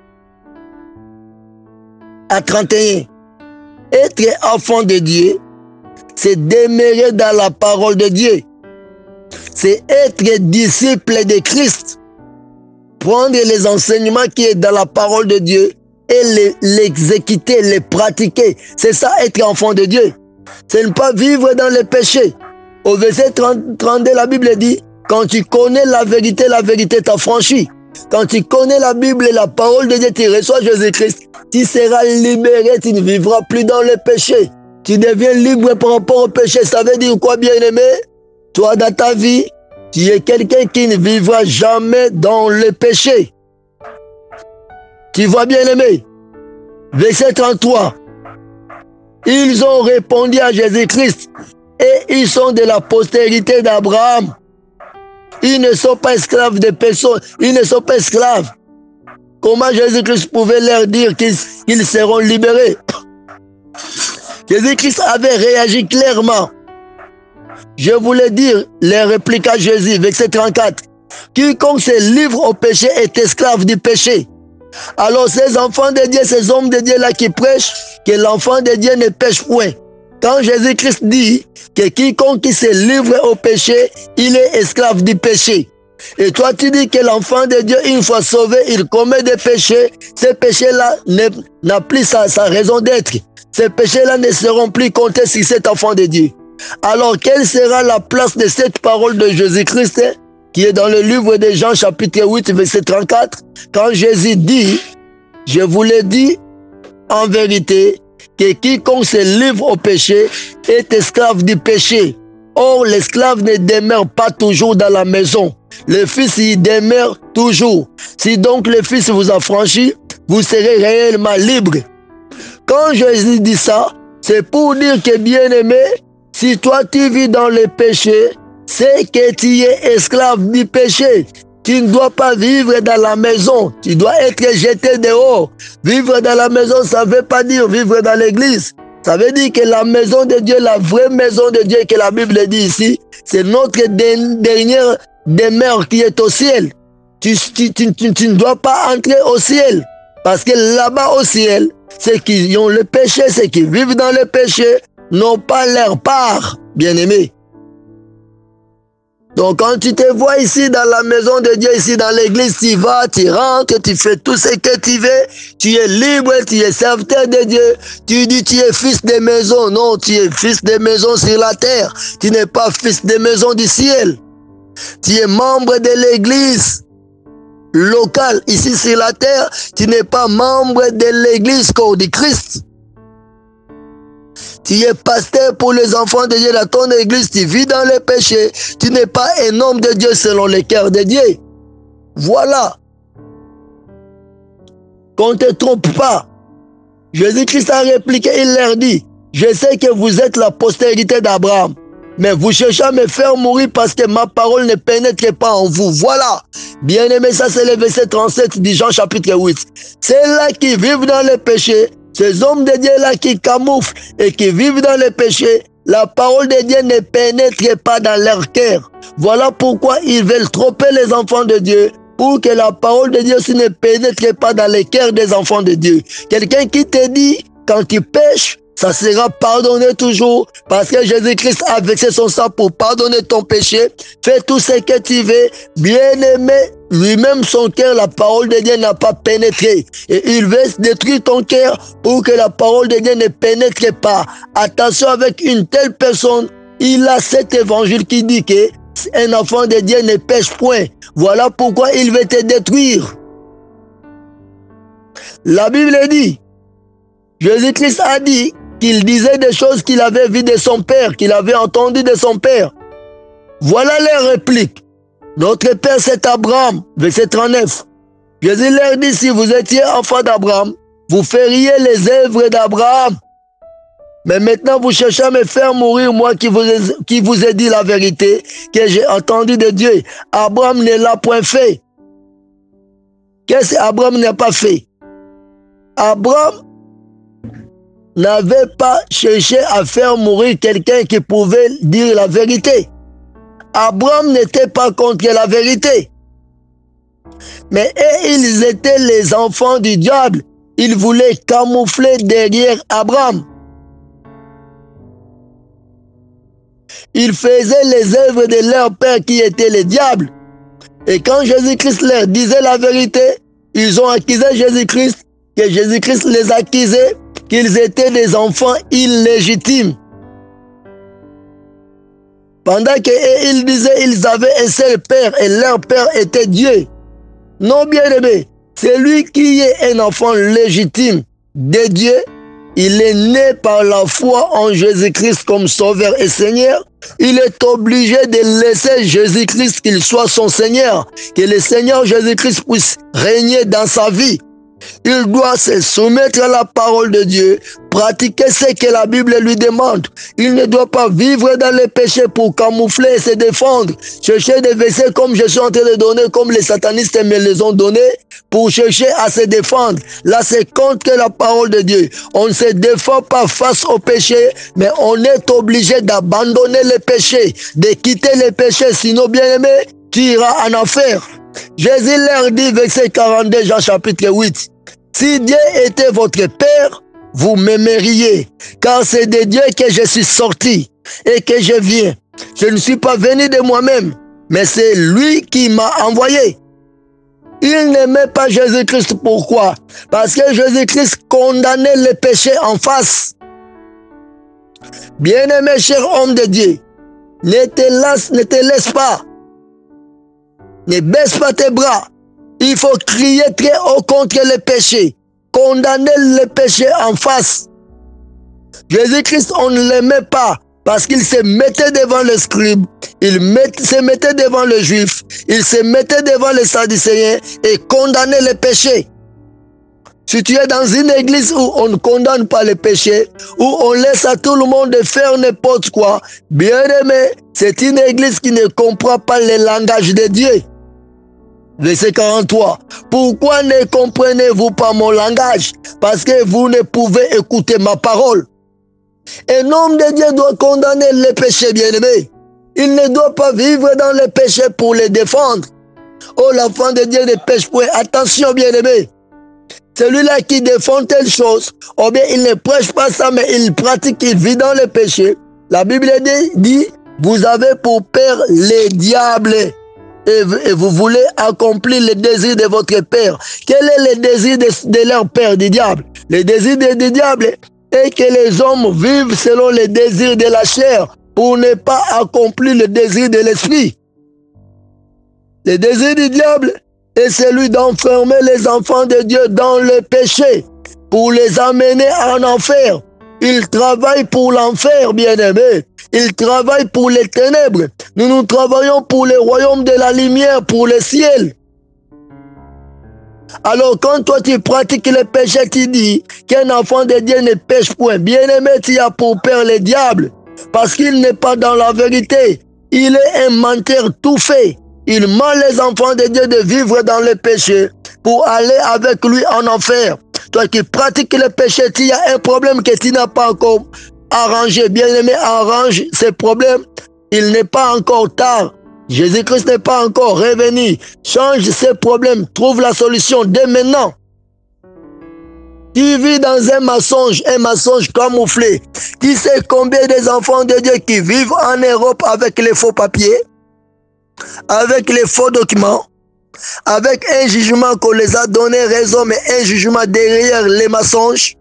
à trente et un. Être enfant de Dieu, c'est demeurer dans la parole de Dieu. C'est être disciple de Christ. Prendre les enseignements qui sont dans la parole de Dieu et l'exécuter, les, les pratiquer. C'est ça, être enfant de Dieu. C'est ne pas vivre dans le péché. Au verset trente, trente-deux, la Bible dit, quand tu connais la vérité, la vérité t'affranchit. Quand tu connais la Bible et la parole de Dieu, tu reçois Jésus-Christ, tu seras libéré, tu ne vivras plus dans le péché. Tu deviens libre par rapport au péché. Ça veut dire quoi, bien-aimé? Toi, dans ta vie, tu es quelqu'un qui ne vivra jamais dans le péché. Tu vois, bien-aimé? Verset trente-trois. Ils ont répondu à Jésus-Christ et ils sont de la postérité d'Abraham. Ils ne sont pas esclaves de personne. Ils ne sont pas esclaves. Comment Jésus-Christ pouvait leur dire qu'ils qu'ils seront libérés? Jésus-Christ avait réagi clairement. Je voulais dire, les répliques à Jésus, verset trente-quatre. Quiconque se livre au péché est esclave du péché. Alors ces enfants de Dieu, ces hommes de Dieu là qui prêchent que l'enfant de Dieu ne pêche point. Quand Jésus-Christ dit que quiconque qui se livre au péché, il est esclave du péché. Et toi tu dis que l'enfant de Dieu, une fois sauvé, il commet des péchés. Ces péchés-là n'a plus sa, sa raison d'être. Ces péchés-là ne seront plus comptés sur cet enfant de Dieu. Alors quelle sera la place de cette parole de Jésus-Christ qui est dans le livre de Jean chapitre huit, verset trente-quatre, quand Jésus dit, je vous l'ai dit en vérité, que quiconque se livre au péché est esclave du péché. Or, l'esclave ne demeure pas toujours dans la maison. Le Fils y demeure toujours. Si donc le Fils vous affranchit, vous serez réellement libre. Quand Jésus dit ça, c'est pour dire que, bien-aimé, si toi tu vis dans le péché, c'est que tu es esclave du péché. Tu ne dois pas vivre dans la maison. Tu dois être jeté dehors. Vivre dans la maison, ça ne veut pas dire vivre dans l'église. Ça veut dire que la maison de Dieu, la vraie maison de Dieu que la Bible dit ici, c'est notre dernière demeure qui est au ciel. Tu, tu, tu, tu, tu ne dois pas entrer au ciel. Parce que là-bas au ciel, ceux qui ont le péché, ceux qui vivent dans le péché, n'ont pas leur part, bien-aimés. Donc quand tu te vois ici dans la maison de Dieu, ici dans l'église, tu vas, tu rentres, tu fais tout ce que tu veux, tu es libre, tu es serviteur de Dieu, tu dis tu es fils de maison. Non, tu es fils de maison sur la terre, tu n'es pas fils de maison du ciel. Tu es membre de l'église locale ici sur la terre, tu n'es pas membre de l'église corps du Christ. Tu es pasteur pour les enfants de Dieu dans ton église, tu vis dans le péché, tu n'es pas un homme de Dieu selon le cœur de Dieu. Voilà. Qu'on ne te trompe pas. Jésus-Christ a répliqué, il leur dit, je sais que vous êtes la postérité d'Abraham, mais vous cherchez à me faire mourir parce que ma parole ne pénètre pas en vous. Voilà. Bien aimé, ça c'est le verset trente-sept du Jean chapitre huit. C'est là qui vivent dans le péché. Ces hommes de Dieu-là qui camouflent et qui vivent dans le péché, la parole de Dieu ne pénètre pas dans leur cœur. Voilà pourquoi ils veulent tromper les enfants de Dieu, pour que la parole de Dieu aussi ne pénètre pas dans les cœurs des enfants de Dieu. Quelqu'un qui te dit, quand tu pêches, ça sera pardonné toujours, parce que Jésus-Christ a versé son sang pour pardonner ton péché. Fais tout ce que tu veux, bien-aimé. Lui-même, son cœur, la parole de Dieu n'a pas pénétré. Et il veut détruire ton cœur pour que la parole de Dieu ne pénètre pas. Attention avec une telle personne, il a cet évangile qui dit que un enfant de Dieu ne pêche point. Voilà pourquoi il veut te détruire. La Bible dit, Jésus-Christ a dit qu'il disait des choses qu'il avait vues de son père, qu'il avait entendues de son père. Voilà les répliques. Notre père, c'est Abraham, verset trente-neuf. Jésus leur dit, si vous étiez enfant d'Abraham, vous feriez les œuvres d'Abraham. Mais maintenant, vous cherchez à me faire mourir, moi qui vous ai, qui vous ai dit la vérité, que j'ai entendu de Dieu. Abraham ne l'a point fait. Qu'est-ce qu'Abraham n'a pas fait? Abraham n'avait pas cherché à faire mourir quelqu'un qui pouvait dire la vérité. Abraham n'était pas contre la vérité. Mais et ils étaient les enfants du diable. Ils voulaient camoufler derrière Abraham. Ils faisaient les œuvres de leur père qui était le diable. Et quand Jésus-Christ leur disait la vérité, ils ont accusé Jésus-Christ, que Jésus-Christ les accusait, qu'ils étaient des enfants illégitimes. Pendant qu'ils disaient qu'ils avaient un seul père et leur père était Dieu. Non, bien-aimé, celui qui est un enfant légitime de Dieu, il est né par la foi en Jésus-Christ comme Sauveur et Seigneur. Il est obligé de laisser Jésus-Christ qu'il soit son Seigneur, que le Seigneur Jésus-Christ puisse régner dans sa vie. Il doit se soumettre à la parole de Dieu, pratiquer ce que la Bible lui demande. Il ne doit pas vivre dans les péchés pour camoufler et se défendre. Chercher des versets comme je suis en train de donner, comme les satanistes me les ont donnés, pour chercher à se défendre. Là, c'est contre la parole de Dieu. On ne se défend pas face au péché, mais on est obligé d'abandonner les péchés, de quitter les péchés. Sinon, bien-aimé, tu iras en enfer. Jésus leur dit, verset quarante-deux, Jean chapitre huit, « Si Dieu était votre Père, vous m'aimeriez, car c'est de Dieu que je suis sorti et que je viens. Je ne suis pas venu de moi-même, mais c'est lui qui m'a envoyé. » Il n'aimait pas Jésus-Christ. Pourquoi? Parce que Jésus-Christ condamnait les péchés en face. Bien-aimé, cher homme de Dieu, ne te laisse, ne te laisse pas. Ne baisse pas tes bras. Il faut crier très haut contre les péchés. Condamner les péchés en face. Jésus-Christ, on ne l'aimait pas parce qu'il se mettait devant le scribe, il met, se mettait devant le juif, il se mettait devant les sadducéens et condamnait les péchés. Si tu es dans une église où on ne condamne pas les péchés, où on laisse à tout le monde de faire n'importe quoi, bien aimé, c'est une église qui ne comprend pas le langage de Dieu. Verset quarante-trois. Pourquoi ne comprenez-vous pas mon langage? Parce que vous ne pouvez écouter ma parole. Un homme de Dieu doit condamner les péchés, bien-aimés. Il ne doit pas vivre dans les péchés pour les défendre. Oh, l'enfant de Dieu ne pêche point. Attention, bien-aimé. Celui-là qui défend telle chose, ou bien il ne prêche pas ça, mais il pratique, il vit dans les péchés. La Bible dit, vous avez pour père les diables. Et vous voulez accomplir les désirs de votre père. Quel est le désir de, de leur père, du diable? Le désir du de, diable est que les hommes vivent selon les désirs de la chair pour ne pas accomplir le désir de l'esprit. Le désir du diable est celui d'enfermer les enfants de Dieu dans le péché pour les amener en enfer. Il travaille pour l'enfer, bien-aimé. Il travaille pour les ténèbres. Nous, nous travaillons pour le royaume de la lumière, pour le ciel. Alors, quand toi, tu pratiques le péché, tu dis qu'un enfant de Dieu ne pêche point. Bien-aimé, tu as pour père le diable. Parce qu'il n'est pas dans la vérité. Il est un menteur tout fait. Il ment les enfants de Dieu de vivre dans le péché pour aller avec lui en enfer. Toi qui pratiques le péché, tu as un problème que tu n'as pas encore arrangé. Bien-aimé, arrange ces problèmes. Il n'est pas encore tard. Jésus-Christ n'est pas encore revenu. Change ces problèmes. Trouve la solution dès maintenant. Tu vis dans un mensonge, un mensonge camouflé. Qui sait combien des enfants de Dieu qui vivent en Europe avec les faux papiers, avec les faux documents, avec un jugement qu'on les a donné raison, mais un jugement derrière les mensonges.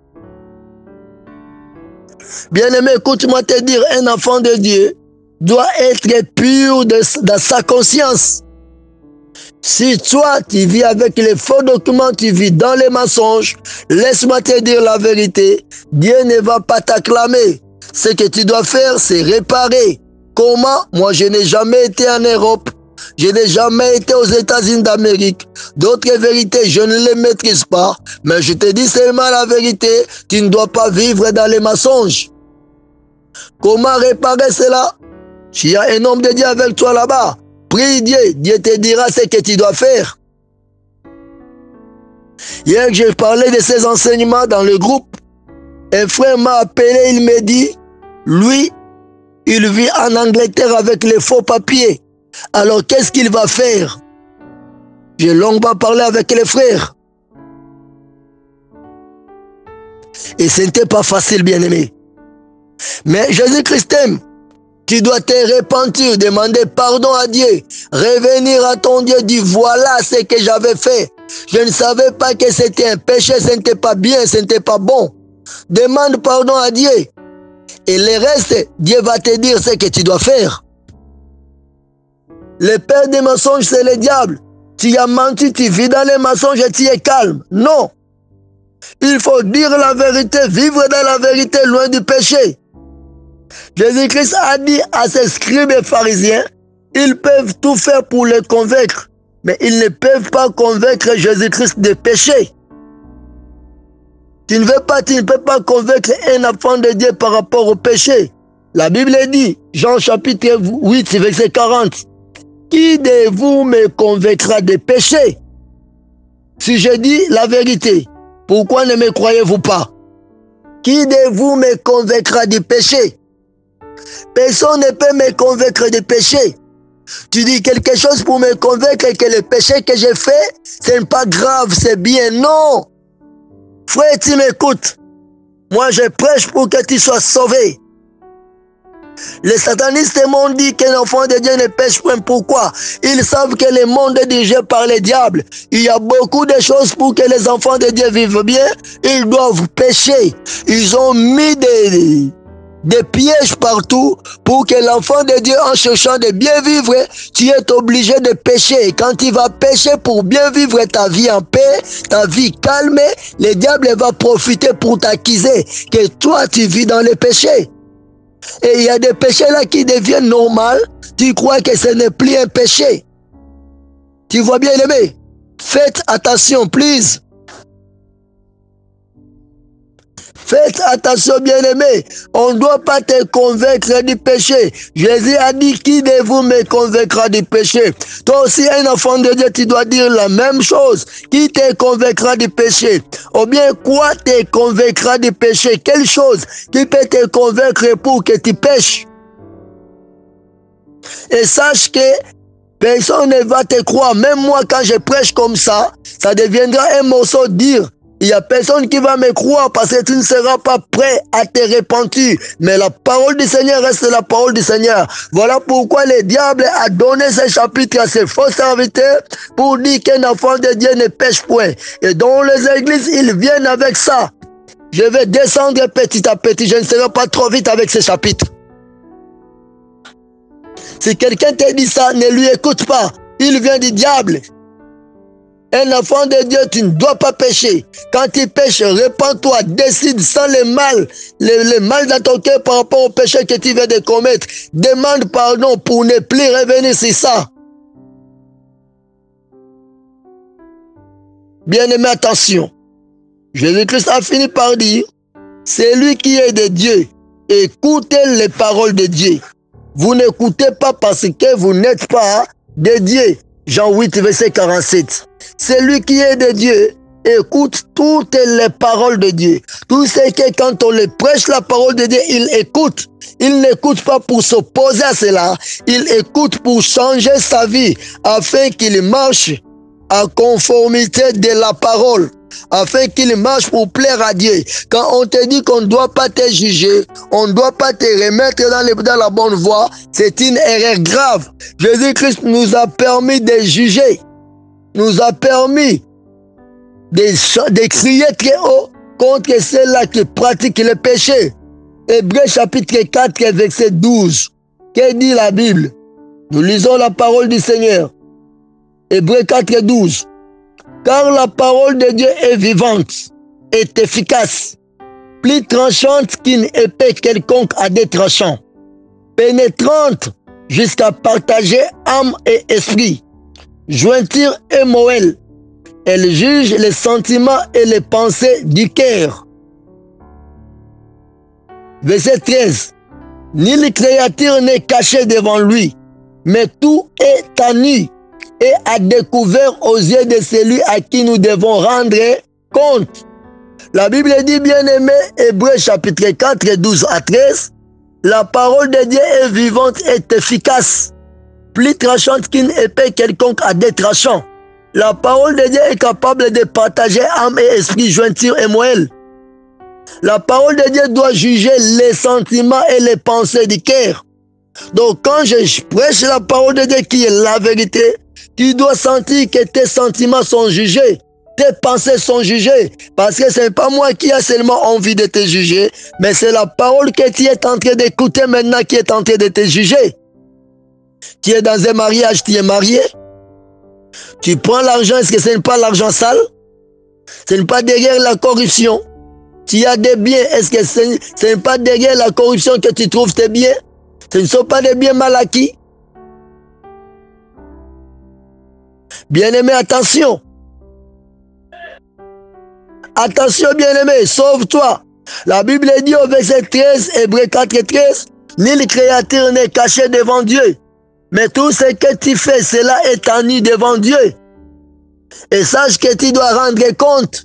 Bien-aimé, écoute-moi te dire, un enfant de Dieu doit être pur de, dans sa conscience. Si toi, tu vis avec les faux documents, tu vis dans les mensonges, laisse-moi te dire la vérité, Dieu ne va pas t'acclamer. Ce que tu dois faire, c'est réparer. Comment? Moi, je n'ai jamais été en Europe. Je n'ai jamais été aux États-Unis d'Amérique. D'autres vérités, je ne les maîtrise pas. Mais je te dis seulement la vérité, tu ne dois pas vivre dans les mensonges. Comment réparer cela? Tu as un homme de Dieu avec toi là-bas. Prie Dieu, Dieu te dira ce que tu dois faire. Hier, j'ai parlé de ces enseignements dans le groupe. Un frère m'a appelé, il me dit, lui, il vit en Angleterre avec les faux papiers. Alors, qu'est-ce qu'il va faire? J'ai longuement parlé avec les frères. Et ce n'était pas facile, bien-aimé. Mais Jésus-Christ t'aime. Tu dois te repentir, demander pardon à Dieu, revenir à ton Dieu, dire voilà ce que j'avais fait. Je ne savais pas que c'était un péché, ce n'était pas bien, ce n'était pas bon. Demande pardon à Dieu. Et le reste, Dieu va te dire ce que tu dois faire. Le père des mensonges, c'est le diable. Tu as menti, tu vis dans les mensonges et tu es calme. Non. Il faut dire la vérité, vivre dans la vérité, loin du péché. Jésus-Christ a dit à ses scribes et pharisiens, ils peuvent tout faire pour le convaincre, mais ils ne peuvent pas convaincre Jésus-Christ de péché. Tu ne veux pas, tu ne peux pas convaincre un enfant de Dieu par rapport au péché. La Bible dit, Jean chapitre huit, verset quarante, qui de vous me convaincra de péché? Si je dis la vérité, pourquoi ne me croyez-vous pas? Qui de vous me convaincra du péché? Personne ne peut me convaincre de péché. Tu dis quelque chose pour me convaincre que le péché que j'ai fait, ce n'est pas grave, c'est bien. Non. Frère, tu m'écoutes. Moi, je prêche pour que tu sois sauvé. Les satanistes m'ont dit qu'un enfant de Dieu ne pêche point. Pourquoi? Ils savent que le monde est dirigé par les diables. Il y a beaucoup de choses pour que les enfants de Dieu vivent bien. Ils doivent pécher. Ils ont mis des... des pièges partout pour que l'enfant de Dieu, en cherchant de bien vivre, tu es obligé de pécher. Et quand tu vas pécher pour bien vivre ta vie en paix, ta vie calme, le diable va profiter pour t'accuser que toi tu vis dans le péché. Et il y a des péchés là qui deviennent normaux. Tu crois que ce n'est plus un péché. Tu vois bien aimé? Faites attention, please. Faites attention, bien-aimés. On ne doit pas te convaincre du péché. Jésus a dit, qui de vous me convaincra du péché? Toi aussi, un enfant de Dieu, tu dois dire la même chose. Qui te convaincra du péché? Ou bien, quoi te convaincra du péché? Quelle chose qui peut te convaincre pour que tu pêches? Et sache que personne ne va te croire. Même moi, quand je prêche comme ça, ça deviendra un morceau de dire. Il n'y a personne qui va me croire parce que tu ne seras pas prêt à te repentir. Mais la parole du Seigneur reste la parole du Seigneur. Voilà pourquoi le diable a donné ce chapitre à ses faux serviteurs pour dire qu'un enfant de Dieu ne pêche point. Et dans les églises, ils viennent avec ça. Je vais descendre petit à petit. Je ne serai pas trop vite avec ce chapitre. Si quelqu'un te dit ça, ne lui écoute pas. Il vient du diable. Un enfant de Dieu, tu ne dois pas pécher. Quand tu pêches, répands-toi, décide sans le mal, le, le mal dans ton cœur par rapport au péché que tu viens de commettre. Demande pardon pour ne plus revenir sur ça. Bien-aimé, attention. Jésus-Christ a fini par dire, c'est lui qui est de Dieu. Écoutez les paroles de Dieu. Vous n'écoutez pas parce que vous n'êtes pas de Dieu. Jean huit, verset quarante-sept. Celui qui est de Dieu écoute toutes les paroles de Dieu. Tout ce que quand on le prêche la parole de Dieu, il écoute. Il n'écoute pas pour s'opposer à cela. Il écoute pour changer sa vie afin qu'il marche en conformité de la parole. Afin qu'il marche pour plaire à Dieu. Quand on te dit qu'on ne doit pas te juger, on ne doit pas te remettre dans, les, dans la bonne voie, c'est une erreur grave. Jésus-Christ nous a permis de juger, nous a permis de, de crier très haut contre ceux-là qui pratiquent le péché. Hébreux chapitre quatre, verset douze. Que dit la Bible? Nous lisons la parole du Seigneur. Hébreux quatre, douze. Car la parole de Dieu est vivante, est efficace, plus tranchante qu'une épée quelconque à deux tranchants, pénétrante jusqu'à partager âme et esprit, jointure et moelle. Elle juge les sentiments et les pensées du cœur. Verset treize. Nulle créature n'est cachée devant lui, mais tout est à nu et à découvert aux yeux de celui à qui nous devons rendre compte. La Bible dit, bien-aimé, Hébreux chapitre quatre, douze à treize, la parole de Dieu est vivante et efficace, plus tranchante qu'une épée quelconque à deux tranchants. La parole de Dieu est capable de partager âme et esprit, jointure et moelle. La parole de Dieu doit juger les sentiments et les pensées du cœur. Donc quand je prêche la parole de Dieu qui est la vérité, tu dois sentir que tes sentiments sont jugés, tes pensées sont jugées. Parce que ce n'est pas moi qui ai seulement envie de te juger, mais c'est la parole que tu es en train d'écouter maintenant qui est en train de te juger. Tu es dans un mariage, tu es marié. Tu prends l'argent, est-ce que ce n'est pas l'argent sale? Ce n'est pas derrière la corruption. Tu as des biens, est-ce que ce n'est pas derrière la corruption que tu trouves tes biens? Ce ne sont pas des biens mal acquis. Bien-aimé, attention. Attention, bien-aimé, sauve-toi. La Bible dit au verset treize, Hébreux quatre, treize, nulle créature n'est cachée devant Dieu. Mais tout ce que tu fais, cela est en nu devant Dieu. Et sache que tu dois rendre compte.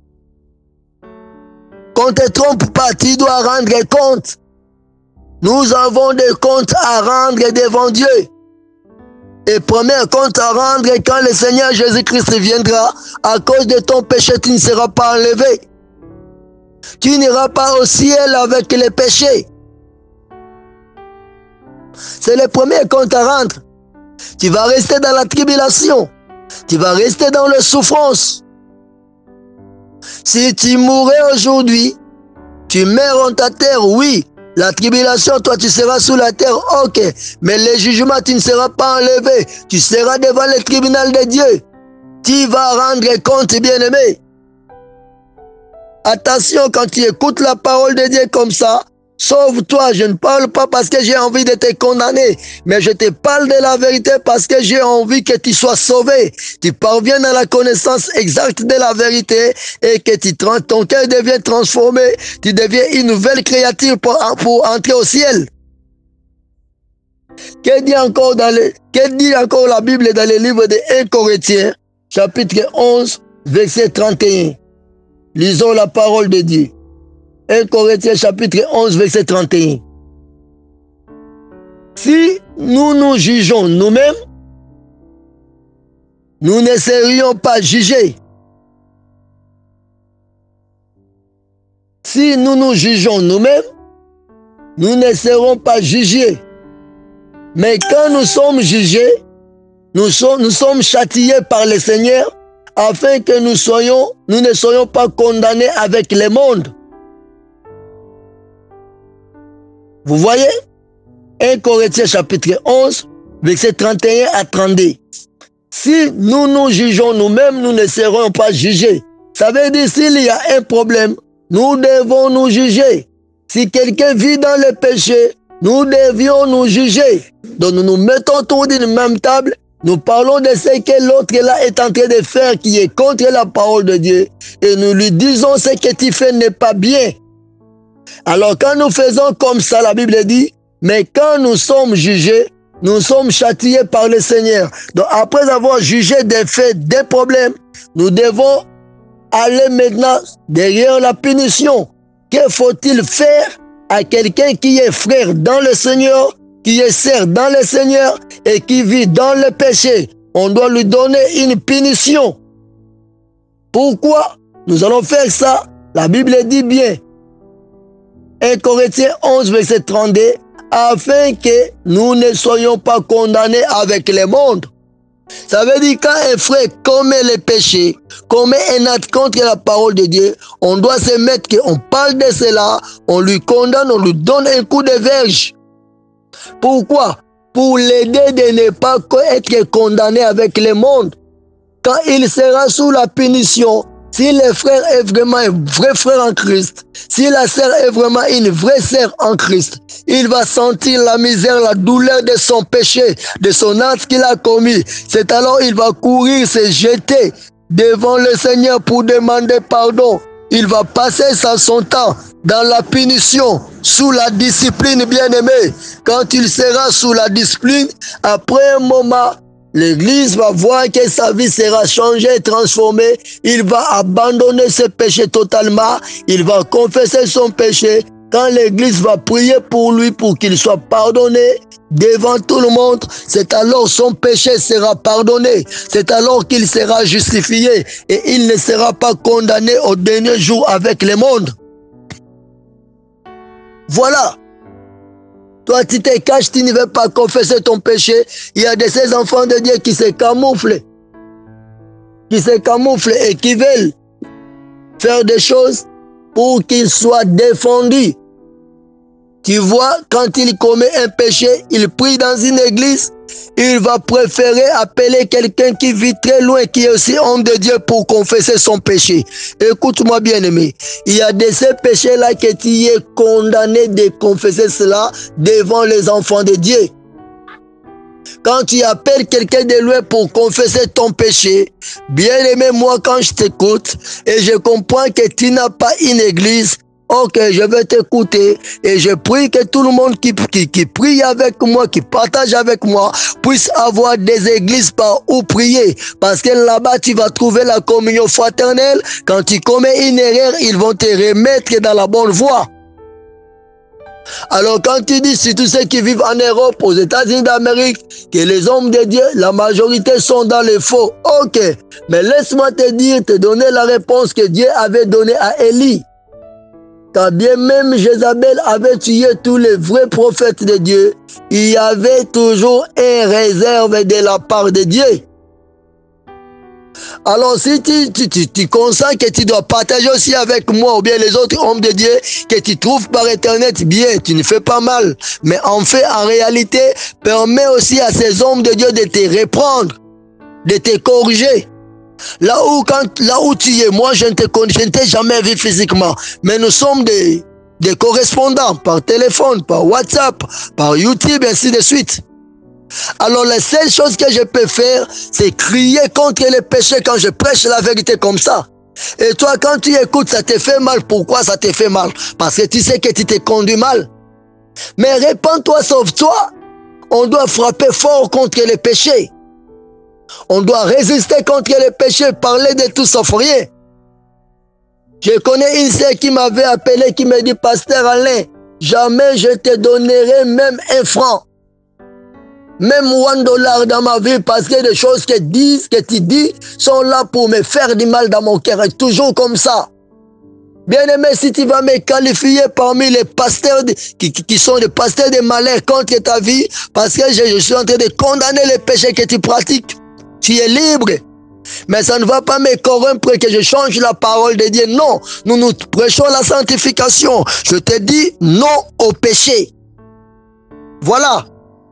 Qu'on ne te trompe pas, tu dois rendre compte. Nous avons des comptes à rendre devant Dieu. Et premier compte à rendre quand le Seigneur Jésus-Christ viendra, à cause de ton péché, tu ne seras pas enlevé. Tu n'iras pas au ciel avec les péchés. C'est le premier compte à rendre. Tu vas rester dans la tribulation. Tu vas rester dans la souffrance. Si tu mourais aujourd'hui, tu meurs en ta terre, oui. La tribulation, toi, tu seras sous la terre, ok. Mais le jugement, tu ne seras pas enlevé. Tu seras devant le tribunal de Dieu. Tu vas rendre compte, bien-aimé. Attention, quand tu écoutes la parole de Dieu comme ça, sauve-toi. Je ne parle pas parce que j'ai envie de te condamner, mais je te parle de la vérité parce que j'ai envie que tu sois sauvé. Tu parviennes à la connaissance exacte de la vérité et que tu, ton cœur devienne transformé. Tu deviens une nouvelle créature pour, pour entrer au ciel. Que dit encore, dans le, que dit encore la Bible dans le livre de un Corinthiens, chapitre onze, verset trente et un. Lisons la parole de Dieu. un Corinthiens chapitre onze, verset trente et un. Si nous nous jugeons nous-mêmes, nous ne serions pas jugés. Si nous nous jugeons nous-mêmes, nous ne serons pas jugés. Mais quand nous sommes jugés, nous sommes, nous sommes châtiés par le Seigneur afin que nous, soyons, nous ne soyons pas condamnés avec le monde. Vous voyez? un Corinthiens chapitre onze, verset trente et un à trente-deux. Si nous nous jugeons nous-mêmes, nous ne serons pas jugés. Ça veut dire s'il y a un problème, nous devons nous juger. Si quelqu'un vit dans le péché, nous devions nous juger. Donc nous nous mettons autour d'une même table, nous parlons de ce que l'autre là est en train de faire qui est contre la parole de Dieu. Et nous lui disons ce que tu fais n'est pas bien. Alors quand nous faisons comme ça, la Bible dit, mais quand nous sommes jugés, nous sommes châtiés par le Seigneur. Donc après avoir jugé des faits, des problèmes, nous devons aller maintenant derrière la punition. Que faut-il faire à quelqu'un qui est frère dans le Seigneur, qui est sœur dans le Seigneur et qui vit dans le péché? On doit lui donner une punition. Pourquoi nous allons faire ça? La Bible dit bien. un Corinthiens onze, verset trente-deux, afin que nous ne soyons pas condamnés avec le monde. Ça veut dire quand un frère commet le péché, commet un acte contre la parole de Dieu, on doit se mettre qu'on parle de cela, on lui condamne, on lui donne un coup de verge. Pourquoi? pour l'aider de ne pas être condamné avec le monde. Quand il sera sous la punition, si le frère est vraiment un vrai frère en Christ, si la sœur est vraiment une vraie sœur en Christ, il va sentir la misère, la douleur de son péché, de son acte qu'il a commis. C'est alors il va courir, se jeter devant le Seigneur pour demander pardon. Il va passer son temps dans la punition, sous la discipline, bien-aimé. Quand il sera sous la discipline, après un moment, l'Église va voir que sa vie sera changée, transformée. Il va abandonner ses péchés totalement. Il va confesser son péché. Quand l'Église va prier pour lui, pour qu'il soit pardonné devant tout le monde, c'est alors son péché sera pardonné. C'est alors qu'il sera justifié et il ne sera pas condamné au dernier jour avec le monde. Voilà. Toi, tu te caches, tu ne veux pas confesser ton péché. Il y a de ces enfants de Dieu qui se camouflent. Qui se camouflent et qui veulent faire des choses pour qu'ils soient défendus. Tu vois, quand il commet un péché, il prie dans une église, il va préférer appeler quelqu'un qui vit très loin, qui est aussi homme de Dieu pour confesser son péché. Écoute-moi bien aimé, il y a de ces péchés-là que tu es condamné de confesser cela devant les enfants de Dieu. Quand tu appelles quelqu'un de loin pour confesser ton péché, bien aimé, moi quand je t'écoute et je comprends que tu n'as pas une église, ok, je vais t'écouter et je prie que tout le monde qui, qui, qui prie avec moi, qui partage avec moi, puisse avoir des églises par où prier. Parce que là-bas, tu vas trouver la communion fraternelle. Quand tu commets une erreur, ils vont te remettre dans la bonne voie. Alors quand tu dis, si tous ceux qui vivent en Europe, aux États-Unis d'Amérique, que les hommes de Dieu, la majorité sont dans les faux, ok, mais laisse-moi te dire, te donner la réponse que Dieu avait donnée à Élie. Quand bien même Jézabel avait tué tous les vrais prophètes de Dieu, il y avait toujours une réserve de la part de Dieu. Alors si tu, tu, tu, tu consens que tu dois partager aussi avec moi ou bien les autres hommes de Dieu que tu trouves par Internet, bien, tu ne fais pas mal. Mais en fait, en réalité, permet aussi à ces hommes de Dieu de te reprendre, de te corriger. Là où, quand, là où tu es, moi je ne t'ai jamais vu physiquement, mais nous sommes des, des correspondants par téléphone, par WhatsApp, par YouTube, ainsi de suite. Alors la seule chose que je peux faire, c'est crier contre les péchés quand je prêche la vérité comme ça. Et toi, quand tu écoutes, ça te fait mal. Pourquoi ça te fait mal? Parce que tu sais que tu t'es conduit mal. Mais répands-toi, sauve-toi. On doit frapper fort contre les péchés. On doit résister contre les péchés, parler de tout sauf rien. Je connais une sœur qui m'avait appelé, qui me dit, Pasteur Alain, jamais je te donnerai même un franc, même un dollar dans ma vie, parce que les choses que, disent, que tu dis sont là pour me faire du mal dans mon cœur. Et toujours comme ça. Bien aimé, si tu vas me qualifier parmi les pasteurs de, qui, qui sont des pasteurs de malheur contre ta vie, parce que je, je suis en train de condamner les péchés que tu pratiques. Tu es libre. Mais ça ne va pas me corrompre que je change la parole de Dieu. Non, nous nous prêchons la sanctification. Je te dis non au péché. Voilà.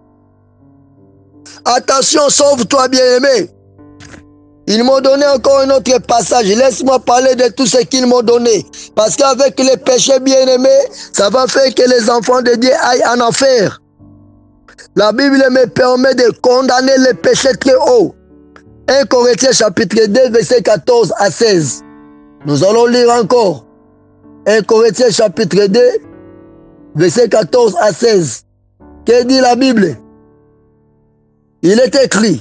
Attention, sauve-toi bien-aimé. Ils m'ont donné encore un autre passage. Laisse-moi parler de tout ce qu'ils m'ont donné. Parce qu'avec les péchés bien-aimés, ça va faire que les enfants de Dieu aillent en enfer. La Bible me permet de condamner les péchés très haut. un Corinthiens chapitre deux, verset quatorze à seize. Nous allons lire encore. un Corinthiens chapitre deux, verset quatorze à seize. Que dit la Bible? Il est écrit.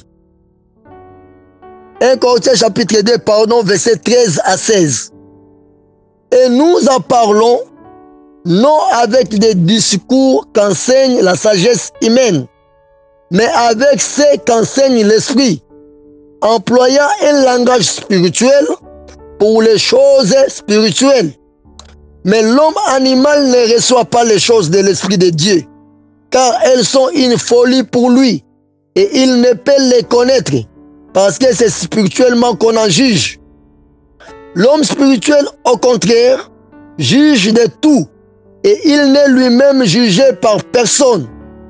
un Corinthiens chapitre deux, pardon, verset treize à seize. Et nous en parlons, non avec des discours qu'enseigne la sagesse humaine, mais avec ce qu'enseigne l'esprit, employant un langage spirituel pour les choses spirituelles. Mais l'homme animal ne reçoit pas les choses de l'Esprit de Dieu, car elles sont une folie pour lui, et il ne peut les connaître, parce que c'est spirituellement qu'on en juge. L'homme spirituel, au contraire, juge de tout, et il n'est lui-même jugé par personne.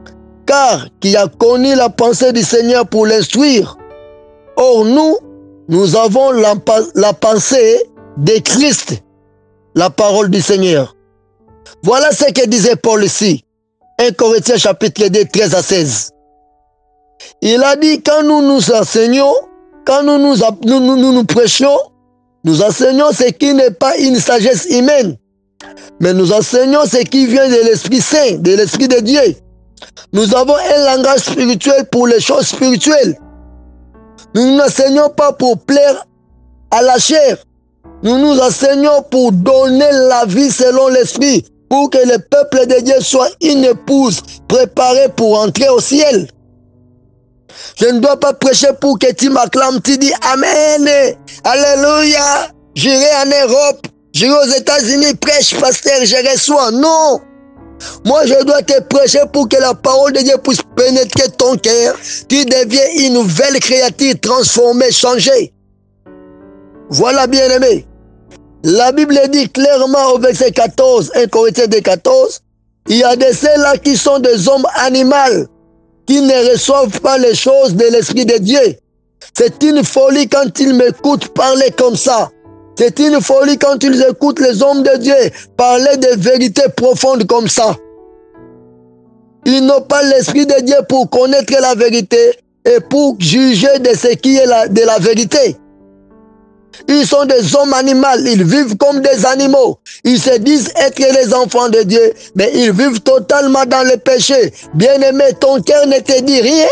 car qui a connu la pensée du Seigneur pour l'instruire. Or nous, nous avons la, la pensée de Christ, la parole du Seigneur. Voilà ce que disait Paul ici, un Corinthiens chapitre deux, treize à seize. Il a dit, quand nous nous enseignons, quand nous nous, nous, nous, nous, nous prêchons, nous enseignons ce qui n'est pas une sagesse humaine, mais nous enseignons ce qui vient de l'Esprit Saint, de l'Esprit de Dieu. Nous avons un langage spirituel pour les choses spirituelles. Nous n'enseignons pas pour plaire à la chair. Nous nous enseignons pour donner la vie selon l'Esprit, pour que le peuple de Dieu soit une épouse préparée pour entrer au ciel. Je ne dois pas prêcher pour que tu m'acclames, tu dis Amen, Alléluia, j'irai en Europe, j'irai aux États-Unis, prêche, pasteur, je reçois. Non! Moi, je dois te prêcher pour que la parole de Dieu puisse pénétrer ton cœur. Tu deviens une nouvelle créature, transformée, changée. Voilà, bien-aimé. La Bible dit clairement au verset quatorze, un Corinthiens deux, quatorze, il y a de ceux-là qui sont des hommes animaux, qui ne reçoivent pas les choses de l'Esprit de Dieu. C'est une folie quand ils m'écoutent parler comme ça. C'est une folie quand ils écoutent les hommes de Dieu parler de vérités profondes comme ça. Ils n'ont pas l'Esprit de Dieu pour connaître la vérité et pour juger de ce qui est la, de la vérité. Ils sont des hommes animaux, ils vivent comme des animaux. Ils se disent être les enfants de Dieu, mais ils vivent totalement dans le péché. Bien-aimé, ton cœur ne te dit rien.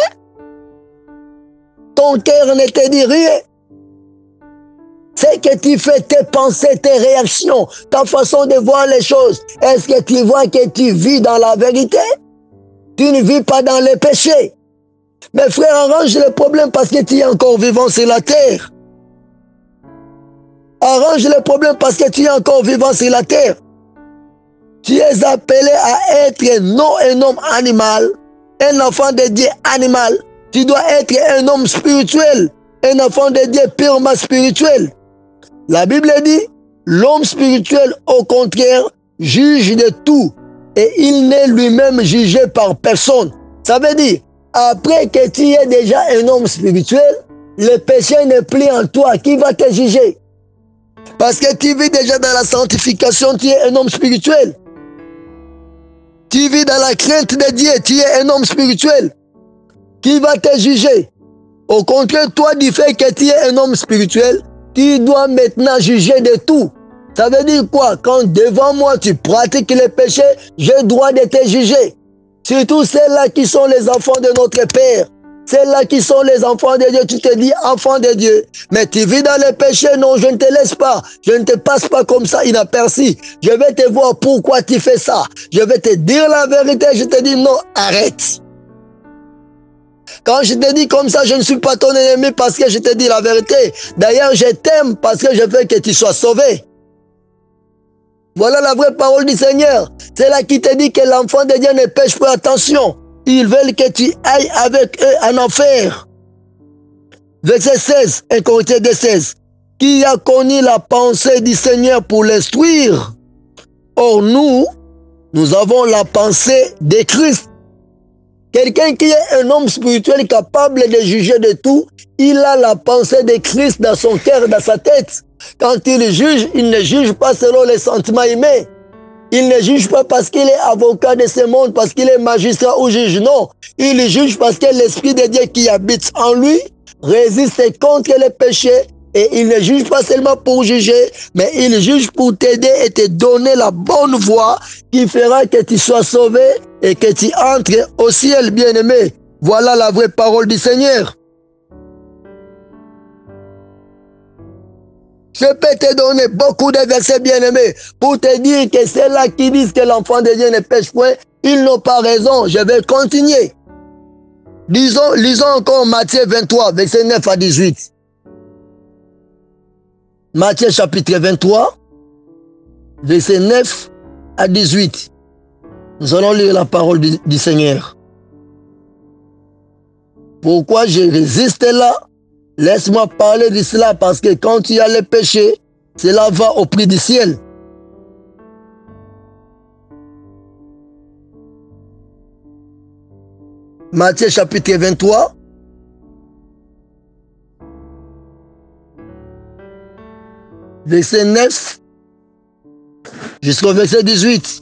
Ton cœur ne te dit rien. C'est que tu fais tes pensées, tes réactions, ta façon de voir les choses. Est-ce que tu vois que tu vis dans la vérité? Tu ne vis pas dans le péché. Mais frère, arrange le problème parce que tu es encore vivant sur la terre. Arrange le problème parce que tu es encore vivant sur la terre. Tu es appelé à être non un homme animal, un enfant de Dieu animal. Tu dois être un homme spirituel, un enfant de Dieu purement spirituel. La Bible dit, l'homme spirituel, au contraire, juge de tout et il n'est lui-même jugé par personne. Ça veut dire, après que tu es déjà un homme spirituel, le péché n'est plus en toi. Qui va te juger? Parce que tu vis déjà dans la sanctification, tu es un homme spirituel. Tu vis dans la crainte de Dieu, tu es un homme spirituel. Qui va te juger? Au contraire, toi, du fait que tu es un homme spirituel, tu dois maintenant juger de tout. Ça veut dire quoi? Quand devant moi tu pratiques les péchés, j'ai droit de te juger. Surtout celles-là qui sont les enfants de notre Père. Celles-là qui sont les enfants de Dieu, tu te dis enfant de Dieu. Mais tu vis dans les péchés, non, je ne te laisse pas. Je ne te passe pas comme ça inaperçu. Je vais te voir pourquoi tu fais ça. Je vais te dire la vérité, je te dis non, arrête. Quand je te dis comme ça, je ne suis pas ton ennemi parce que je te dis la vérité. D'ailleurs, je t'aime parce que je veux que tu sois sauvé. Voilà la vraie parole du Seigneur. C'est là qui te dit que l'enfant de Dieu ne pêche pas. Attention, ils veulent que tu ailles avec eux en enfer. Verset seize, un Corinthiens deux, seize. Qui a connu la pensée du Seigneur pour l'instruire? Or nous, nous avons la pensée de Christ. Quelqu'un qui est un homme spirituel capable de juger de tout, il a la pensée de Christ dans son cœur, dans sa tête. Quand il juge, il ne juge pas selon les sentiments humains. Il ne juge pas parce qu'il est avocat de ce monde, parce qu'il est magistrat ou juge, non. Il juge parce que l'Esprit de Dieu qui habite en lui résiste contre les péchés. Et il ne juge pas seulement pour juger, mais il juge pour t'aider et te donner la bonne voie qui fera que tu sois sauvé et que tu entres au ciel, bien-aimé. Voilà la vraie parole du Seigneur. Je peux te donner beaucoup de versets, bien-aimés, pour te dire que ceux-là qui disent que l'enfant de Dieu ne pêche point, ils n'ont pas raison. Je vais continuer. Lisons, lisons encore Matthieu vingt-trois, versets neuf à dix-huit. Matthieu chapitre vingt-trois, versets neuf à dix-huit. Nous allons lire la parole du, du Seigneur. Pourquoi je résiste là? Laisse-moi parler de cela parce que quand tu as le péché, cela va au prix du ciel. Matthieu chapitre vingt-trois. Verset neuf jusqu'au verset dix-huit.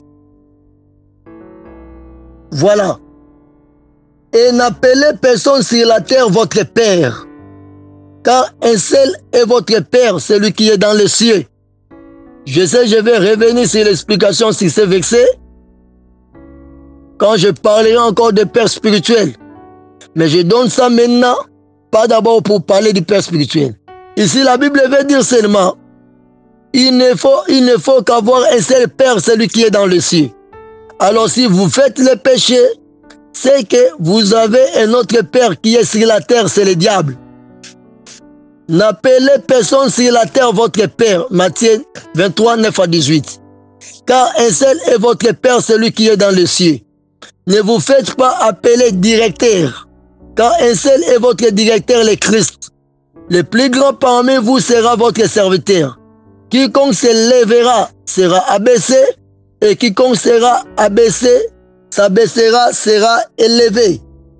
Voilà. Et n'appelez personne sur la terre votre Père, car un seul est votre Père, celui qui est dans les cieux. Je sais, je vais revenir sur l'explication sur ce verset quand je parlerai encore de Père spirituel. Mais je donne ça maintenant, pas d'abord pour parler du Père spirituel. Ici, la Bible veut dire seulement, il ne faut, il ne faut qu'avoir un seul Père, celui qui est dans les cieux. Alors si vous faites le péché, c'est que vous avez un autre Père qui est sur la terre, c'est le diable. N'appelez personne sur la terre votre Père. Matthieu vingt-trois, neuf à dix-huit. Car un seul est votre Père, celui qui est dans les cieux. Ne vous faites pas appeler directeur, car un seul est votre directeur, le Christ. Le plus grand parmi vous sera votre serviteur. Quiconque se lèvera sera abaissé, et quiconque sera abaissé, s'abaissera, sera élevé.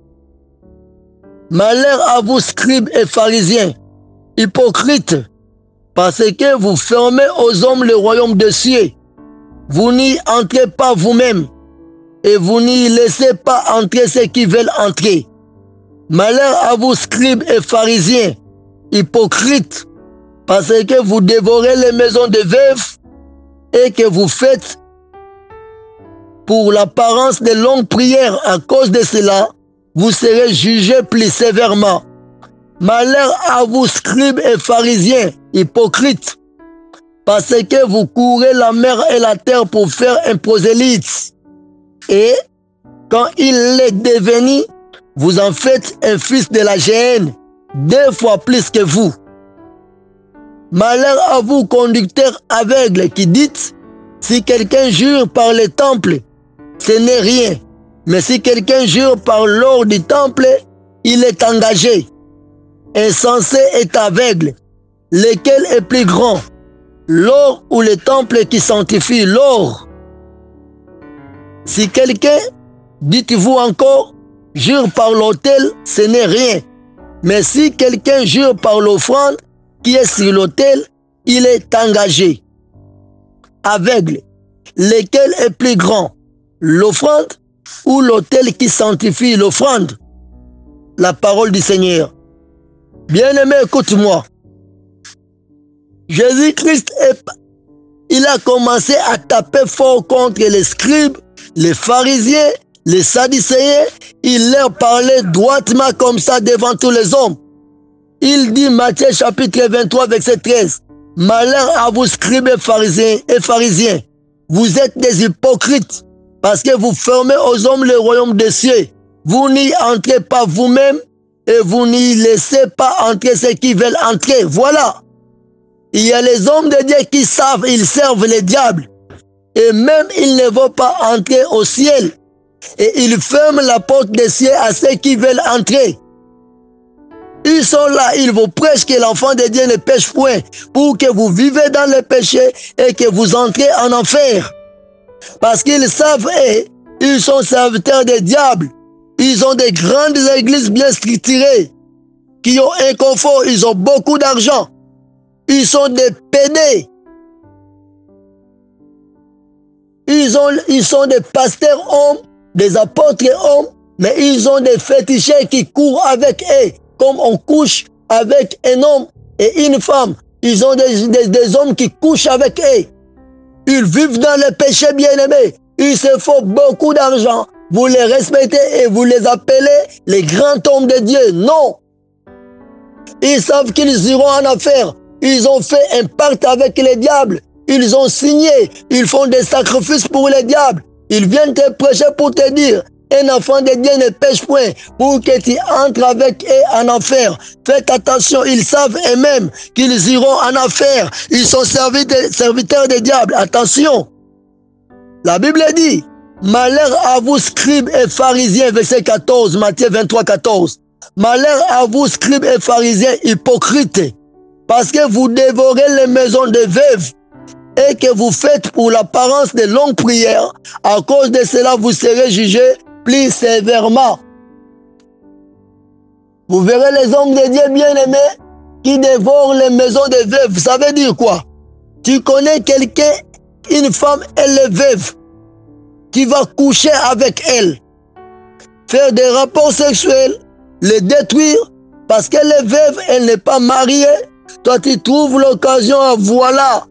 Malheur à vous, scribes et pharisiens, hypocrites, parce que vous fermez aux hommes le royaume des cieux. Vous n'y entrez pas vous-même, et vous n'y laissez pas entrer ceux qui veulent entrer. Malheur à vous, scribes et pharisiens, hypocrites, parce que vous dévorez les maisons de veuves et que vous faites pour l'apparence de longues prières. À cause de cela, vous serez jugés plus sévèrement. Malheur à vous, scribes et pharisiens, hypocrites, parce que vous courez la mer et la terre pour faire un prosélyte. Et quand il est devenu, vous en faites un fils de la géhenne, deux fois plus que vous. Malheur à vous, conducteurs aveugles, qui dites, si quelqu'un jure par le temple, ce n'est rien. Mais si quelqu'un jure par l'or du temple, il est engagé. Insensé est aveugle. Lequel est plus grand, l'or ou le temple qui sanctifie l'or? Si quelqu'un, dites-vous encore, jure par l'autel, ce n'est rien. Mais si quelqu'un jure par l'offrande qui est sur l'autel, il est engagé. Aveugle. Lequel est plus grand, l'offrande ou l'autel qui sanctifie l'offrande? La parole du Seigneur. Bien-aimé, écoute-moi. Jésus-Christ, il a commencé à taper fort contre les scribes, les pharisiens, les sadducéens. Il leur parlait droitement comme ça devant tous les hommes. Il dit, Matthieu chapitre vingt-trois, verset treize, « Malheur à vous, scribes et pharisiens, et pharisiens, vous êtes des hypocrites, parce que vous fermez aux hommes le royaume des cieux. Vous n'y entrez pas vous-même, et vous n'y laissez pas entrer ceux qui veulent entrer. » Voilà. Il y a les hommes de Dieu qui savent, ils servent les diables. Et même ils ne vont pas entrer au ciel. Et ils ferment la porte des cieux à ceux qui veulent entrer. Ils sont là, ils vous prêchent que l'enfant de Dieu ne pêche point, pour que vous vivez dans le péché et que vous entrez en enfer. Parce qu'ils savent, et ils sont serviteurs des diables. Ils ont des grandes églises bien structurées, qui ont un confort, ils ont beaucoup d'argent. Ils sont des pédés. Ils, ont, ils sont des pasteurs hommes, des apôtres hommes, mais ils ont des féticheurs qui courent avec eux, comme on couche avec un homme et une femme. Ils ont des, des, des hommes qui couchent avec eux. Ils vivent dans le péché, bien-aimés. Ils se font beaucoup d'argent. Vous les respectez et vous les appelez les grands hommes de Dieu. Non. Ils savent qu'ils iront en affaire. Ils ont fait un pacte avec les diables. Ils ont signé. Ils font des sacrifices pour les diables. Ils viennent te prêcher pour te dire, un enfant de Dieu ne pêche point, pour que tu entres avec eux en enfer. Faites attention, ils savent eux-mêmes qu'ils iront en enfer. Ils sont serviteurs des diables. Attention. La Bible dit, malheur à vous, scribes et pharisiens, verset quatorze, Matthieu vingt-trois, quatorze. Malheur à vous, scribes et pharisiens, hypocrites, parce que vous dévorez les maisons de veuves et que vous faites pour l'apparence de longues prières. À cause de cela, vous serez jugés plus sévèrement. Vous verrez les hommes de Dieu bien-aimés qui dévorent les maisons des veuves. Ça veut dire quoi? Tu connais quelqu'un, une femme, elle est veuve. Tu vas coucher avec elle, faire des rapports sexuels, les détruire, parce qu'elle est veuve, elle n'est pas mariée. Toi, tu trouves l'occasion, voilà.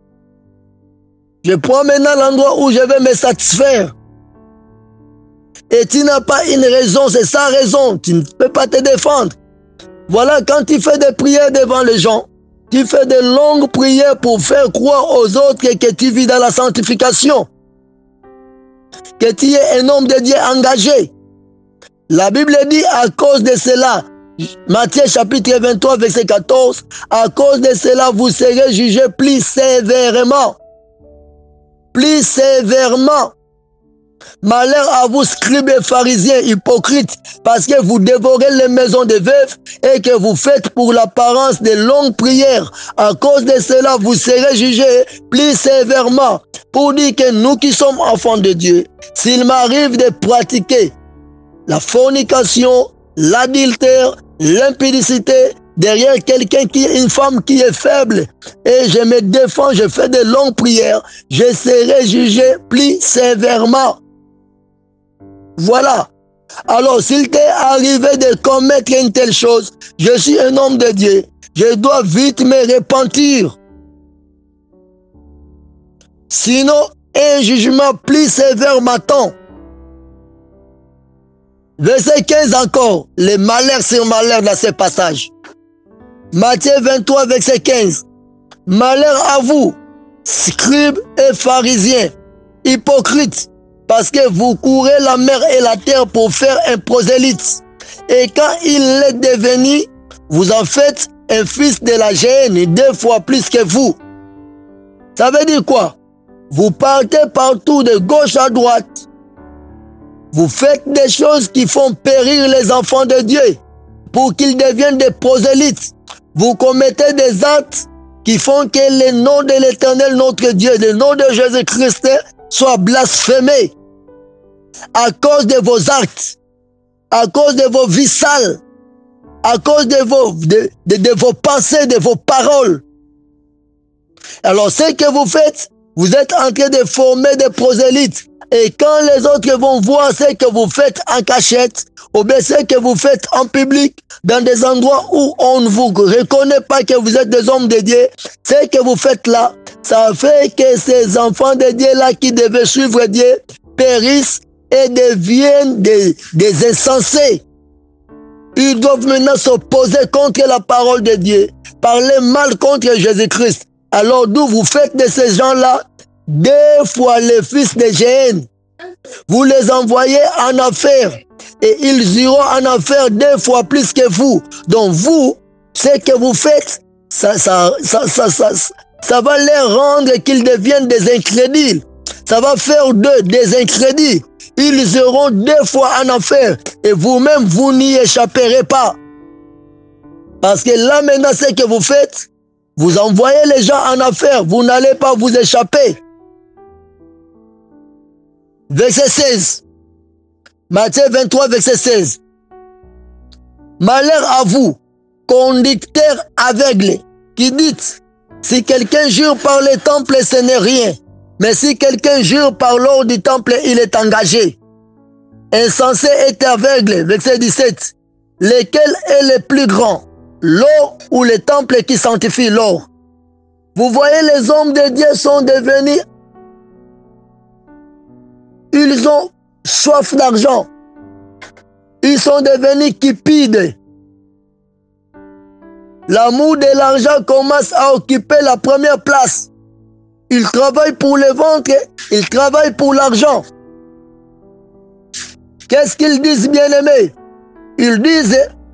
Je prends maintenant l'endroit où je vais me satisfaire. Et tu n'as pas une raison, c'est sa raison. Tu ne peux pas te défendre. Voilà, quand tu fais des prières devant les gens, tu fais de longues prières pour faire croire aux autres que, que tu vis dans la sanctification. Que tu es un homme de Dieu engagé. La Bible dit à cause de cela, Matthieu chapitre vingt-trois, verset quatorze, à cause de cela, vous serez jugés plus sévèrement. Plus sévèrement. Malheur à vous, scribes et pharisiens hypocrites, parce que vous dévorez les maisons des veuves et que vous faites pour l'apparence de longues prières. À cause de cela, vous serez jugés plus sévèrement. Pour dire que nous qui sommes enfants de Dieu, s'il m'arrive de pratiquer la fornication, l'adultère, l'impudicité, derrière quelqu'un qui est une femme qui est faible, et je me défends, je fais de longues prières, je serai jugé plus sévèrement. Voilà. Alors, s'il t'est arrivé de commettre une telle chose, je suis un homme de Dieu, je dois vite me repentir. Sinon, un jugement plus sévère m'attend. Verset quinze encore, les malheurs sur malheurs dans ce passage. Matthieu vingt-trois, verset quinze. Malheur à vous, scribes et pharisiens, hypocrites, parce que vous courez la mer et la terre pour faire un prosélyte. Et quand il est devenu, vous en faites un fils de la géhenne deux fois plus que vous. Ça veut dire quoi? Vous partez partout de gauche à droite. Vous faites des choses qui font périr les enfants de Dieu pour qu'ils deviennent des prosélytes. Vous commettez des actes qui font que le nom de l'Éternel, notre Dieu, le nom de Jésus-Christ soit blasphémé à cause de vos actes, à cause de vos vies sales, à cause de vos, de, de, de vos pensées, de vos paroles. Alors, ce que vous faites, vous êtes en train de former des prosélytes. Et quand les autres vont voir ce que vous faites en cachette, ou bien ce que vous faites en public, dans des endroits où on ne vous reconnaît pas que vous êtes des hommes de Dieu, ce que vous faites là, ça fait que ces enfants de Dieu là qui devaient suivre Dieu périssent et deviennent des, des insensés. Ils doivent maintenant s'opposer contre la parole de Dieu, parler mal contre Jésus-Christ. Alors d'où vous faites de ces gens-là deux fois les fils de géhenne. Vous les envoyez en affaires et ils iront en affaires deux fois plus que vous. Donc vous, ce que vous faites, ça, ça, ça, ça, ça, ça va les rendre qu'ils deviennent des incrédules. Ça va faire d'eux des incrédules. Ils iront deux fois en affaires et vous-même, vous n'y échapperez pas. Parce que là maintenant, ce que vous faites, vous envoyez les gens en affaires, vous n'allez pas vous échapper. Verset seize. Matthieu vingt-trois, verset seize. Malheur à vous, conducteurs aveugles, qui dites, si quelqu'un jure par le temple, ce n'est rien. Mais si quelqu'un jure par l'or du temple, il est engagé. Insensé et aveugle, verset dix-sept. Lequel est le plus grand, l'or ou le temple qui sanctifie l'or? Vous voyez, les hommes de Dieu sont devenus, ils ont soif d'argent. Ils sont devenus cupides. L'amour de l'argent commence à occuper la première place. Ils travaillent pour le ventre, ils travaillent pour l'argent. Qu'est-ce qu'ils disent, bien-aimés? Ils disent,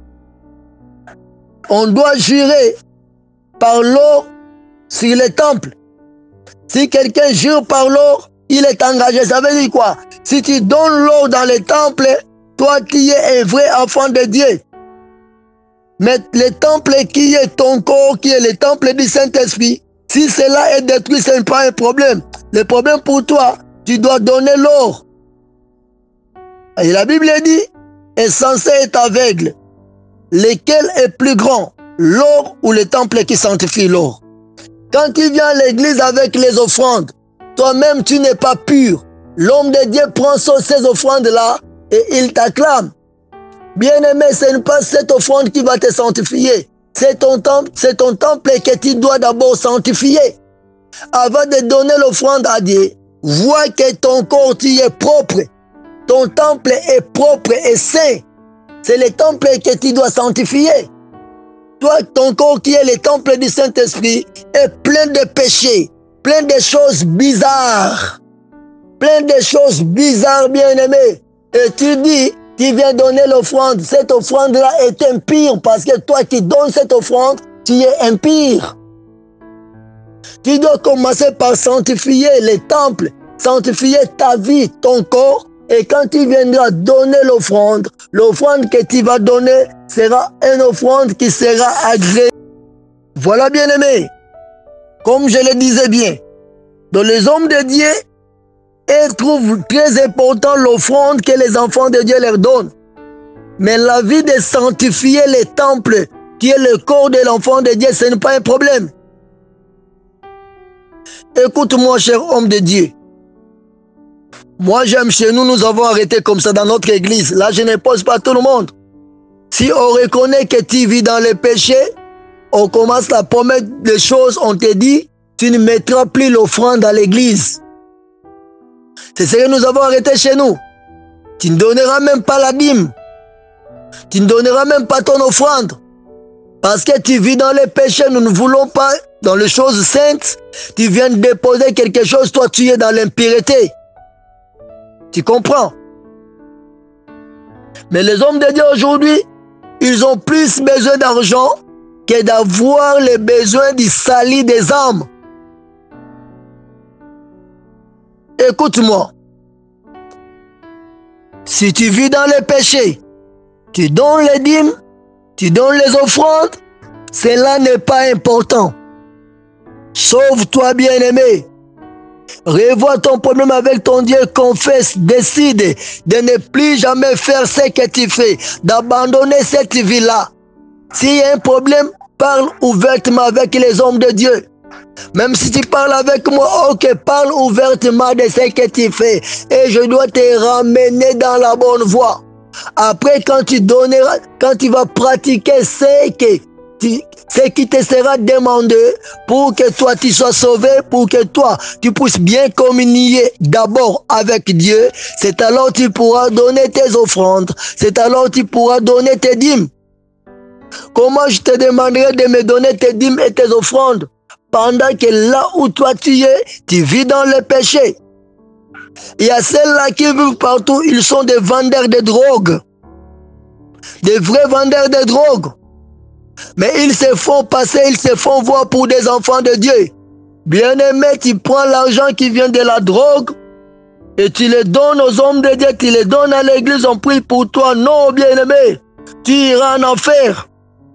on doit jurer par l'or sur les temples. Si quelqu'un jure par l'or, il est engagé. Ça veut dire quoi? Si tu donnes l'or dans les temples, toi qui es un vrai enfant de Dieu. Mais le temple qui est ton corps, qui est le temple du Saint-Esprit, si cela est détruit, ce n'est pas un problème. Le problème pour toi, tu dois donner l'or. Et la Bible dit, insensé est aveugle. lequel est plus grand, l'or ou le temple qui sanctifie l'or? Quand tu viens à l'église avec les offrandes, toi-même tu n'es pas pur. L'homme de Dieu prend ces offrandes-là et il t'acclame. Bien-aimé, ce n'est pas cette offrande qui va te sanctifier. C'est ton temple, c'est ton temple que tu dois d'abord sanctifier. Avant de donner l'offrande à Dieu, vois que ton corps tu es propre. Ton temple est propre et saint. C'est le temple que tu dois sanctifier. Toi, ton corps qui est le temple du Saint-Esprit est plein de péchés, plein de choses bizarres. Plein de choses bizarres, bien-aimé. Et tu dis, tu viens donner l'offrande. Cette offrande-là est impure parce que toi qui donnes cette offrande, tu es impur. Tu dois commencer par sanctifier les temples, sanctifier ta vie, ton corps. Et quand tu viendras donner l'offrande, l'offrande que tu vas donner sera une offrande qui sera agréée. Voilà, bien-aimé. Comme je le disais bien, dans les hommes de Dieu, ils trouvent très important l'offrande que les enfants de Dieu leur donnent. Mais la vie de sanctifier les temples, qui est le corps de l'enfant de Dieu, ce n'est pas un problème. Écoute-moi, cher homme de Dieu. Moi, j'aime chez nous, nous avons arrêté comme ça dans notre église. Là, je ne pose pas tout le monde. Si on reconnaît que tu vis dans les péchés, on commence à promettre des choses, on te dit, tu ne mettras plus l'offrande à l'église. C'est ce que nous avons arrêté chez nous. Tu ne donneras même pas la dîme. Tu ne donneras même pas ton offrande. Parce que tu vis dans les péchés, nous ne voulons pas dans les choses saintes. Tu viens de déposer quelque chose, toi tu es dans l'impureté. Tu comprends? Mais les hommes de Dieu aujourd'hui, ils ont plus besoin d'argent que d'avoir les besoins du salut des âmes. Écoute-moi. Si tu vis dans les péchés, tu donnes les dîmes, tu donnes les offrandes, cela n'est pas important. Sauve-toi, bien-aimé. Revois ton problème avec ton Dieu, confesse, décide de ne plus jamais faire ce que tu fais, d'abandonner cette vie-là. S'il y a un problème, parle ouvertement avec les hommes de Dieu. Même si tu parles avec moi, ok, parle ouvertement de ce que tu fais. Et je dois te ramener dans la bonne voie. Après, quand tu donneras, quand tu vas pratiquer ce que tu, ce qui te sera demandé pour que toi tu sois sauvé, pour que toi tu puisses bien communier d'abord avec Dieu, c'est alors que tu pourras donner tes offrandes, c'est alors que tu pourras donner tes dîmes. Comment je te demanderai de me donner tes dîmes et tes offrandes pendant que là où toi tu es, tu vis dans le péché? Il y a celles-là qui vivent partout, ils sont des vendeurs de drogue, des vrais vendeurs de drogue. Mais ils se font passer, ils se font voir pour des enfants de Dieu. Bien-aimé, tu prends l'argent qui vient de la drogue et tu le donnes aux hommes de Dieu, tu le donnes à l'église, on prie pour toi. Non, bien-aimé, tu iras en enfer.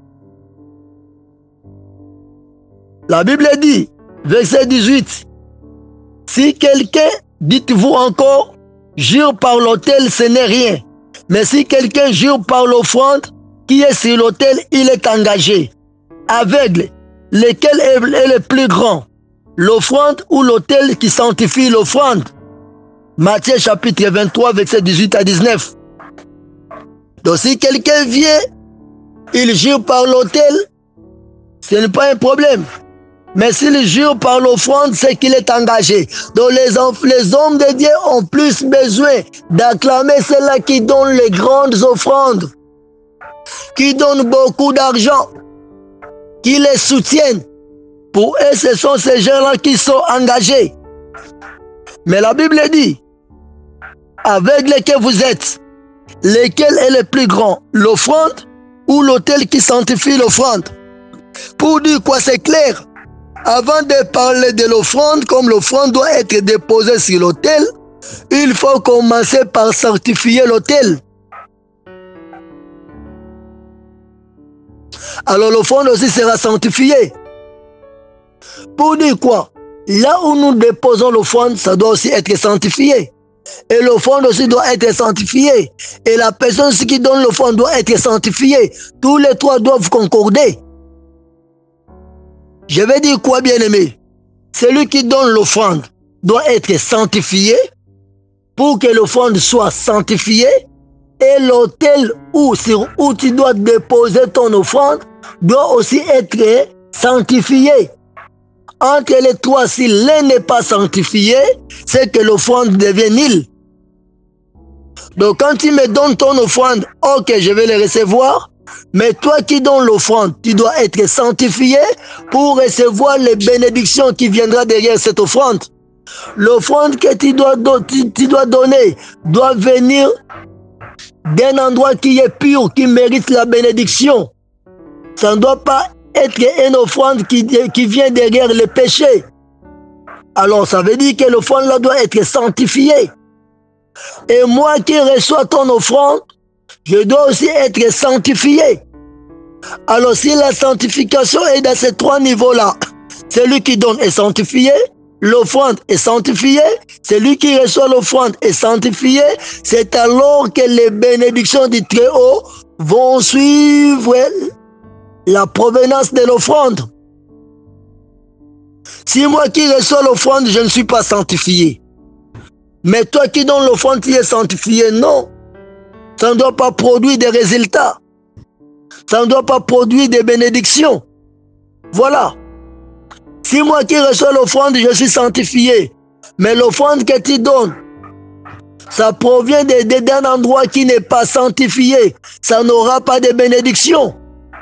La Bible dit, verset dix-huit, si quelqu'un, dites-vous encore, jure par l'autel, ce n'est rien. Mais si quelqu'un jure par l'offrande qui est sur l'autel, il est engagé. Aveugle, lequel est le plus grand, l'offrande ou l'autel qui sanctifie l'offrande? Matthieu chapitre vingt-trois, verset dix-huit à dix-neuf. Donc si quelqu'un vient, il jure par l'autel, ce n'est pas un problème. Mais s'il jure par l'offrande, c'est qu'il est engagé. Donc les, les hommes de Dieu ont plus besoin d'acclamer ceux-là qui donnent les grandes offrandes, qui donnent beaucoup d'argent, qui les soutiennent. Pour eux, ce sont ces gens-là qui sont engagés. Mais la Bible dit, avec lesquels vous êtes, lequel est le plus grand, l'offrande ou l'autel qui sanctifie l'offrande? Pour dire quoi, c'est clair. Avant de parler de l'offrande, comme l'offrande doit être déposée sur l'autel, il faut commencer par sanctifier l'autel. Alors l'offrande aussi sera sanctifiée. Pour dire quoi? Là où nous déposons l'offrande, ça doit aussi être sanctifié. Et l'offrande aussi doit être sanctifiée. Et la personne aussi qui donne l'offrande doit être sanctifiée. Tous les trois doivent concorder. Je vais dire quoi, bien-aimé? Celui qui donne l'offrande doit être sanctifié pour que l'offrande soit sanctifiée. Et l'autel où, sur où tu dois déposer ton offrande doit aussi être sanctifié. Entre les trois, si l'un n'est pas sanctifié, c'est que l'offrande devient nulle. Donc quand tu me donnes ton offrande, ok, je vais le recevoir. Mais toi qui donnes l'offrande, tu dois être sanctifié pour recevoir les bénédictions qui viendront derrière cette offrande. L'offrande que tu dois, tu, tu dois donner doit venir d'un endroit qui est pur, qui mérite la bénédiction. Ça ne doit pas être une offrande qui, qui vient derrière le péché. Alors ça veut dire que l'offrande là doit être sanctifiée. Et moi qui reçois ton offrande, je dois aussi être sanctifié. Alors si la sanctification est dans ces trois niveaux-là, celui qui donne est sanctifié, l'offrande est sanctifiée, celui qui reçoit l'offrande est sanctifié, c'est alors que les bénédictions du Très-Haut vont suivre la provenance de l'offrande. Si moi qui reçois l'offrande, je ne suis pas sanctifié. Mais toi qui donnes l'offrande, tu es sanctifié, non. Ça ne doit pas produire des résultats. Ça ne doit pas produire des bénédictions. Voilà. Si moi qui reçois l'offrande, je suis sanctifié. Mais l'offrande que tu donnes, ça provient d'un endroit qui n'est pas sanctifié. Ça n'aura pas de bénédiction.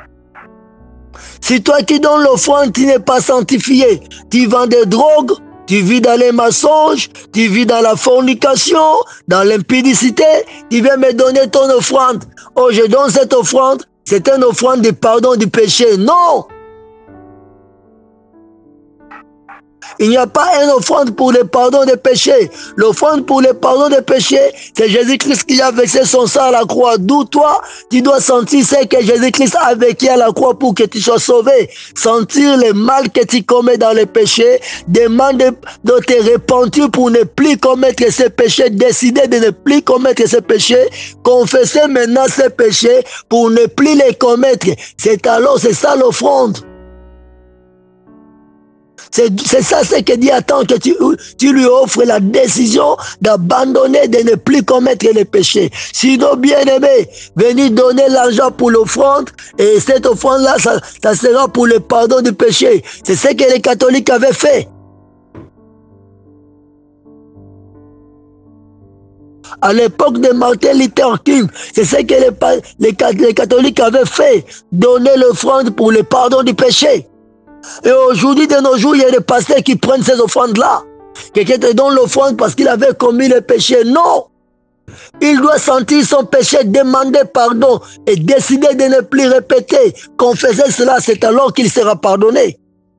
Si toi qui donnes l'offrande, tu n'es pas sanctifié, tu vends des drogues, tu vis dans les mensonges, tu vis dans la fornication, dans l'impudicité, tu viens me donner ton offrande. Oh, je donne cette offrande, c'est une offrande de pardon du péché. Non! Il n'y a pas une offrande pour le pardon des péchés. L'offrande pour le pardon des péchés, c'est Jésus-Christ qui a versé son sang à la croix. D'où toi, tu dois sentir ce que Jésus-Christ a vécu à la croix pour que tu sois sauvé. Sentir le mal que tu commets dans les péchés. Demander de te repentir pour ne plus commettre ces péchés. Décider de ne plus commettre ces péchés. Confesser maintenant ces péchés pour ne plus les commettre. C'est alors, c'est ça l'offrande. C'est ça ce que Dieu attend, que tu, tu lui offres la décision d'abandonner, de ne plus commettre les péchés. Sinon, bien-aimé, venir donner l'argent pour l'offrande, et cette offrande-là, ça, ça sera pour le pardon du péché. C'est ce que les catholiques avaient fait. À l'époque de Martin Luther King, c'est ce que les, les, les catholiques avaient fait, donner l'offrande pour le pardon du péché. Et aujourd'hui, de nos jours, il y a des pasteurs qui prennent ces offrandes-là. Quelqu'un te donne l'offrande parce qu'il avait commis le péché. Non! Il doit sentir son péché, demander pardon et décider de ne plus répéter. Confesser cela, c'est alors qu'il sera pardonné.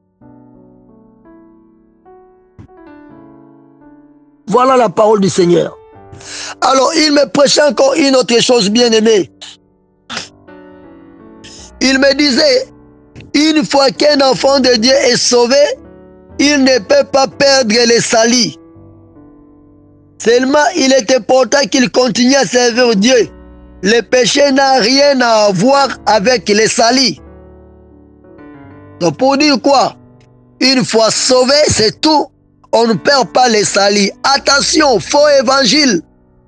Voilà la parole du Seigneur. Alors, il me prêchait encore une autre chose, bien-aimée. Il me disait, une fois qu'un enfant de Dieu est sauvé, il ne peut pas perdre les salis. Seulement, il est important qu'il continue à servir Dieu. Le péché n'a rien à voir avec les salis. Donc, pour dire quoi? Une fois sauvé, c'est tout. On ne perd pas les salis. Attention, faux évangile.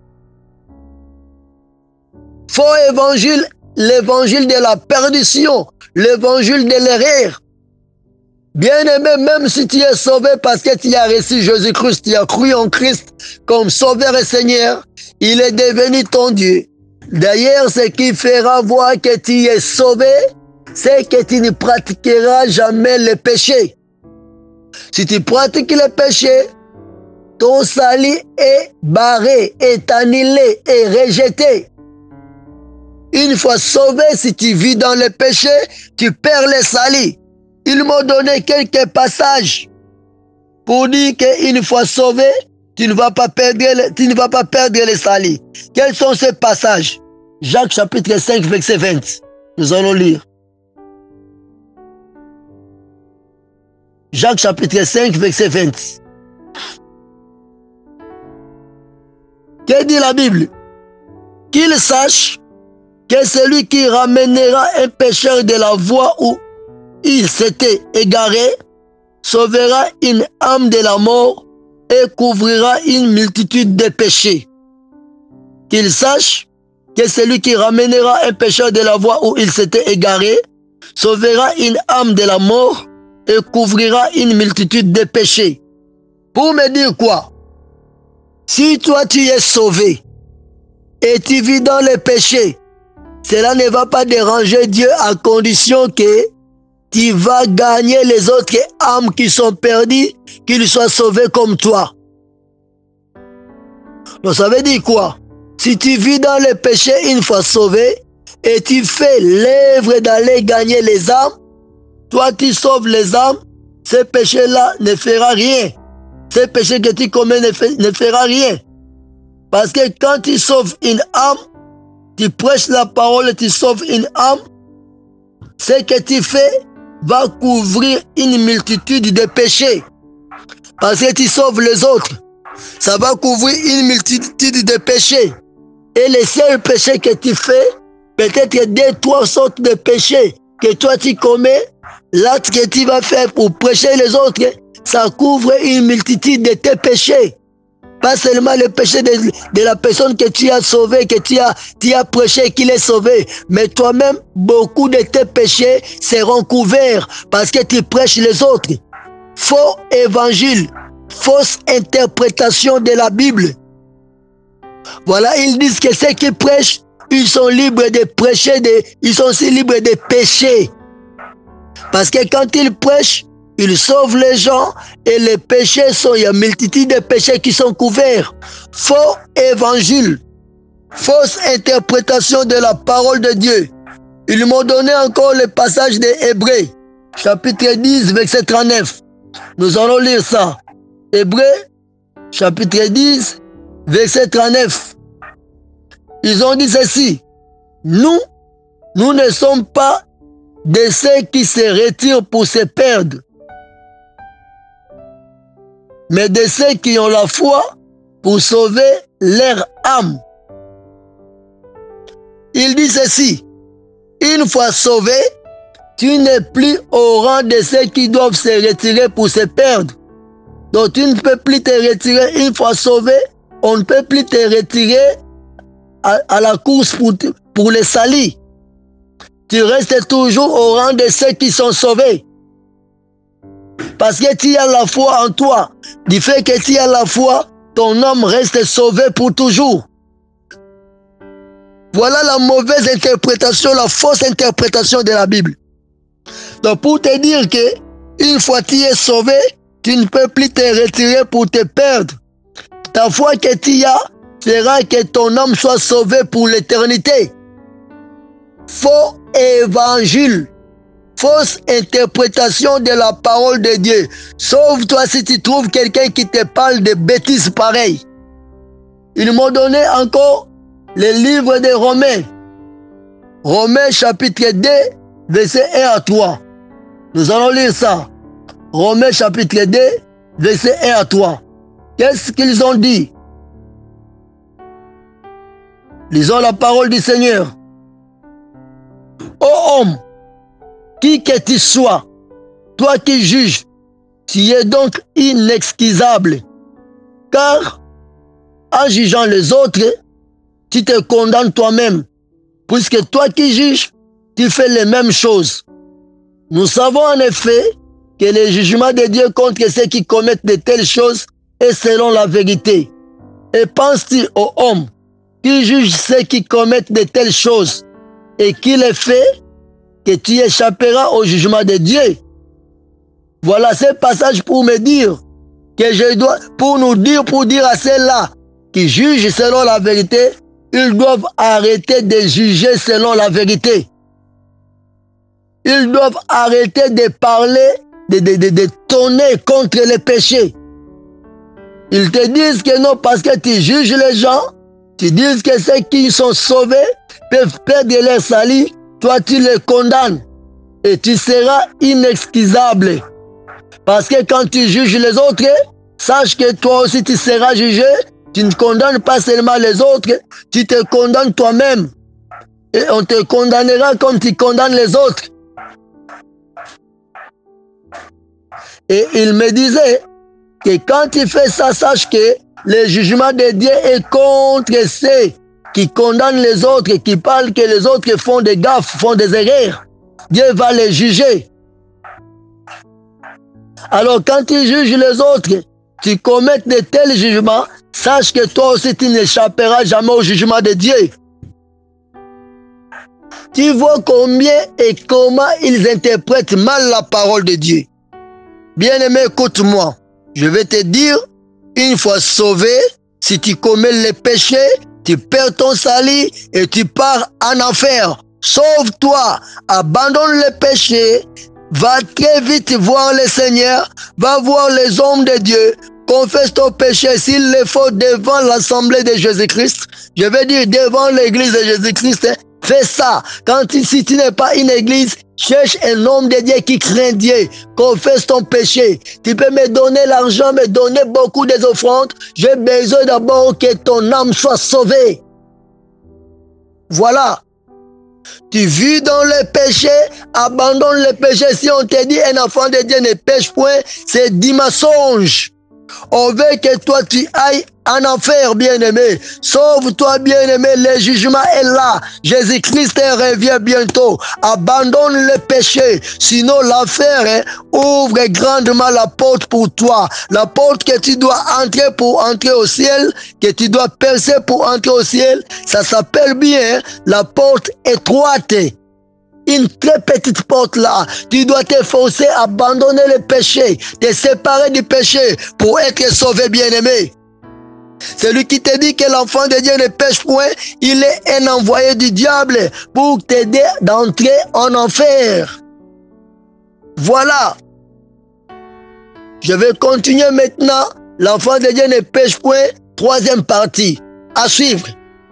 Faux évangile, l'évangile de la perdition, l'évangile de l'erreur. Bien-aimé, même si tu es sauvé parce que tu as reçu Jésus-Christ, tu as cru en Christ comme Sauveur et Seigneur, il est devenu ton Dieu. D'ailleurs, ce qui fera voir que tu es sauvé, c'est que tu ne pratiqueras jamais le péché. Si tu pratiques le péché, ton salut est barré, est annulé, est rejeté. Une fois sauvé, si tu vis dans le péché, tu perds le salut. Ils m'ont donné quelques passages pour dire qu'une fois sauvé, tu ne vas pas perdre le, tu ne vas pas perdre le salut. Quels sont ces passages? Jacques chapitre cinq, verset vingt. Nous allons lire. Jacques chapitre cinq, verset vingt. Que dit la Bible? Qu'il sache que celui qui ramènera un pécheur de la voie où il s'était égaré sauvera une âme de la mort et couvrira une multitude de péchés. Qu'il sache que celui qui ramènera un pécheur de la voie où il s'était égaré sauvera une âme de la mort et couvrira une multitude de péchés. Pour me dire quoi? Si toi tu es sauvé et tu vis dans les péchés, cela ne va pas déranger Dieu à condition que tu vas gagner les autres âmes qui sont perdues, qu'ils soient sauvés comme toi. Donc ça veut dire quoi? Si tu vis dans les péchés une fois sauvé et tu fais l'œuvre d'aller gagner les âmes, toi tu sauves les âmes, ce péché-là ne fera rien. Ce péché que tu commets ne, fait, ne fera rien. Parce que quand tu sauves une âme, tu prêches la parole et tu sauves une âme, ce que tu fais va couvrir une multitude de péchés. Parce que tu sauves les autres, ça va couvrir une multitude de péchés. Et les seuls péchés que tu fais, peut-être deux, trois sortes de péchés que toi tu commets, l'acte que tu vas faire pour prêcher les autres, ça couvre une multitude de tes péchés. Pas seulement le péché de, de la personne que tu as sauvée, que tu as, tu as prêché, qu'il est sauvé. Mais toi-même, beaucoup de tes péchés seront couverts parce que tu prêches les autres. Faux évangile, fausse interprétation de la Bible. Voilà, ils disent que ceux qui prêchent, ils sont libres de prêcher, de, ils sont aussi libres de pécher. Parce que quand ils prêchent, ils sauvent les gens et les péchés sont, il y a une multitude de péchés qui sont couverts. Faux évangile, fausse interprétation de la parole de Dieu. Ils m'ont donné encore le passage des Hébreux, chapitre dix, verset trente-neuf. Nous allons lire ça. Hébreux, chapitre dix, verset trente-neuf. Ils ont dit ceci. Nous, nous ne sommes pas de ceux qui se retirent pour se perdre, mais de ceux qui ont la foi pour sauver leur âme. Il dit ceci, une fois sauvé, tu n'es plus au rang de ceux qui doivent se retirer pour se perdre. Donc tu ne peux plus te retirer une fois sauvé, on ne peut plus te retirer à, à la course pour, pour les salis. Tu restes toujours au rang de ceux qui sont sauvés. Parce que tu as la foi en toi. Du fait que tu as la foi, ton âme reste sauvé pour toujours. Voilà la mauvaise interprétation, la fausse interprétation de la Bible. Donc pour te dire que une fois que tu es sauvé, tu ne peux plus te retirer pour te perdre. Ta foi que tu as fera que ton âme soit sauvée pour l'éternité. Faux évangile. Fausse interprétation de la parole de Dieu. Sauve-toi si tu trouves quelqu'un qui te parle de bêtises pareilles. Ils m'ont donné encore le livre de Romains. Romains chapitre deux, verset un à trois. Nous allons lire ça. Romains chapitre deux, verset un à trois. Qu'est-ce qu'ils ont dit? Lisons la parole du Seigneur. Ô homme, qui que tu sois, toi qui juges, tu es donc inexcusable. Car en jugeant les autres, tu te condamnes toi-même. Puisque toi qui juges, tu fais les mêmes choses. Nous savons en effet que le jugement de Dieu contre ceux qui commettent de telles choses est selon la vérité. Et penses-tu aux hommes qui jugent ceux qui commettent de telles choses et qui les fait, que tu échapperas au jugement de Dieu? Voilà ce passage pour me dire que je dois, pour nous dire, pour dire à ceux-là qui jugent selon la vérité, ils doivent arrêter de juger selon la vérité. Ils doivent arrêter de parler, de, de, de, de tonner contre les péchés. Ils te disent que non, parce que tu juges les gens, tu dis que ceux qui sont sauvés peuvent perdre leur salut, toi tu les condamnes et tu seras inexcusable. Parce que quand tu juges les autres, sache que toi aussi tu seras jugé Tu ne condamnes pas seulement les autres, tu te condamnes toi-même. Et on te condamnera comme tu condamnes les autres. Et il me disait que quand tu fais ça, sache que le jugement de Dieu est contre ceux qui condamnent les autres, qui parlent que les autres font des gaffes, font des erreurs. Dieu va les juger. Alors quand tu juges les autres, tu commets de tels jugements, sache que toi aussi tu n'échapperas jamais au jugement de Dieu. Tu vois combien et comment ils interprètent mal la parole de Dieu. Bien-aimé, écoute-moi. Je vais te dire, une fois sauvé, si tu commets les péchés, tu perds ton salut et tu pars en enfer. Sauve-toi, abandonne les péchés, va très vite voir le Seigneur, va voir les hommes de Dieu, confesse ton péché s'il le faut devant l'assemblée de Jésus-Christ. Je veux dire devant l'église de Jésus-Christ. Hein. Fais ça. Quand tu, si tu n'es pas une église, cherche un homme de Dieu qui craint Dieu. Confesse ton péché. Tu peux me donner l'argent, me donner beaucoup des offrandes. J'ai besoin d'abord que ton âme soit sauvée. Voilà. Tu vis dans le péché, abandonne le péché. Si on te dit un enfant de Dieu ne pêche point, c'est du mensonge. On veut que toi tu ailles en enfer, bien-aimé. Sauve-toi, bien-aimé. Le jugement est là. Jésus-Christ revient bientôt. Abandonne le péché. Sinon, l'enfer hein, ouvre grandement la porte pour toi. La porte que tu dois entrer pour entrer au ciel, que tu dois percer pour entrer au ciel, ça s'appelle bien hein, la porte étroite. Une très petite porte là. Tu dois t'efforcer, abandonner le péché, te séparer du péché pour être sauvé, bien-aimé. Celui qui te dit que l'enfant de Dieu ne pêche point, il est un envoyé du diable pour t'aider d'entrer en enfer. Voilà. Je vais continuer maintenant. L'enfant de Dieu ne pêche point. Troisième partie. À suivre.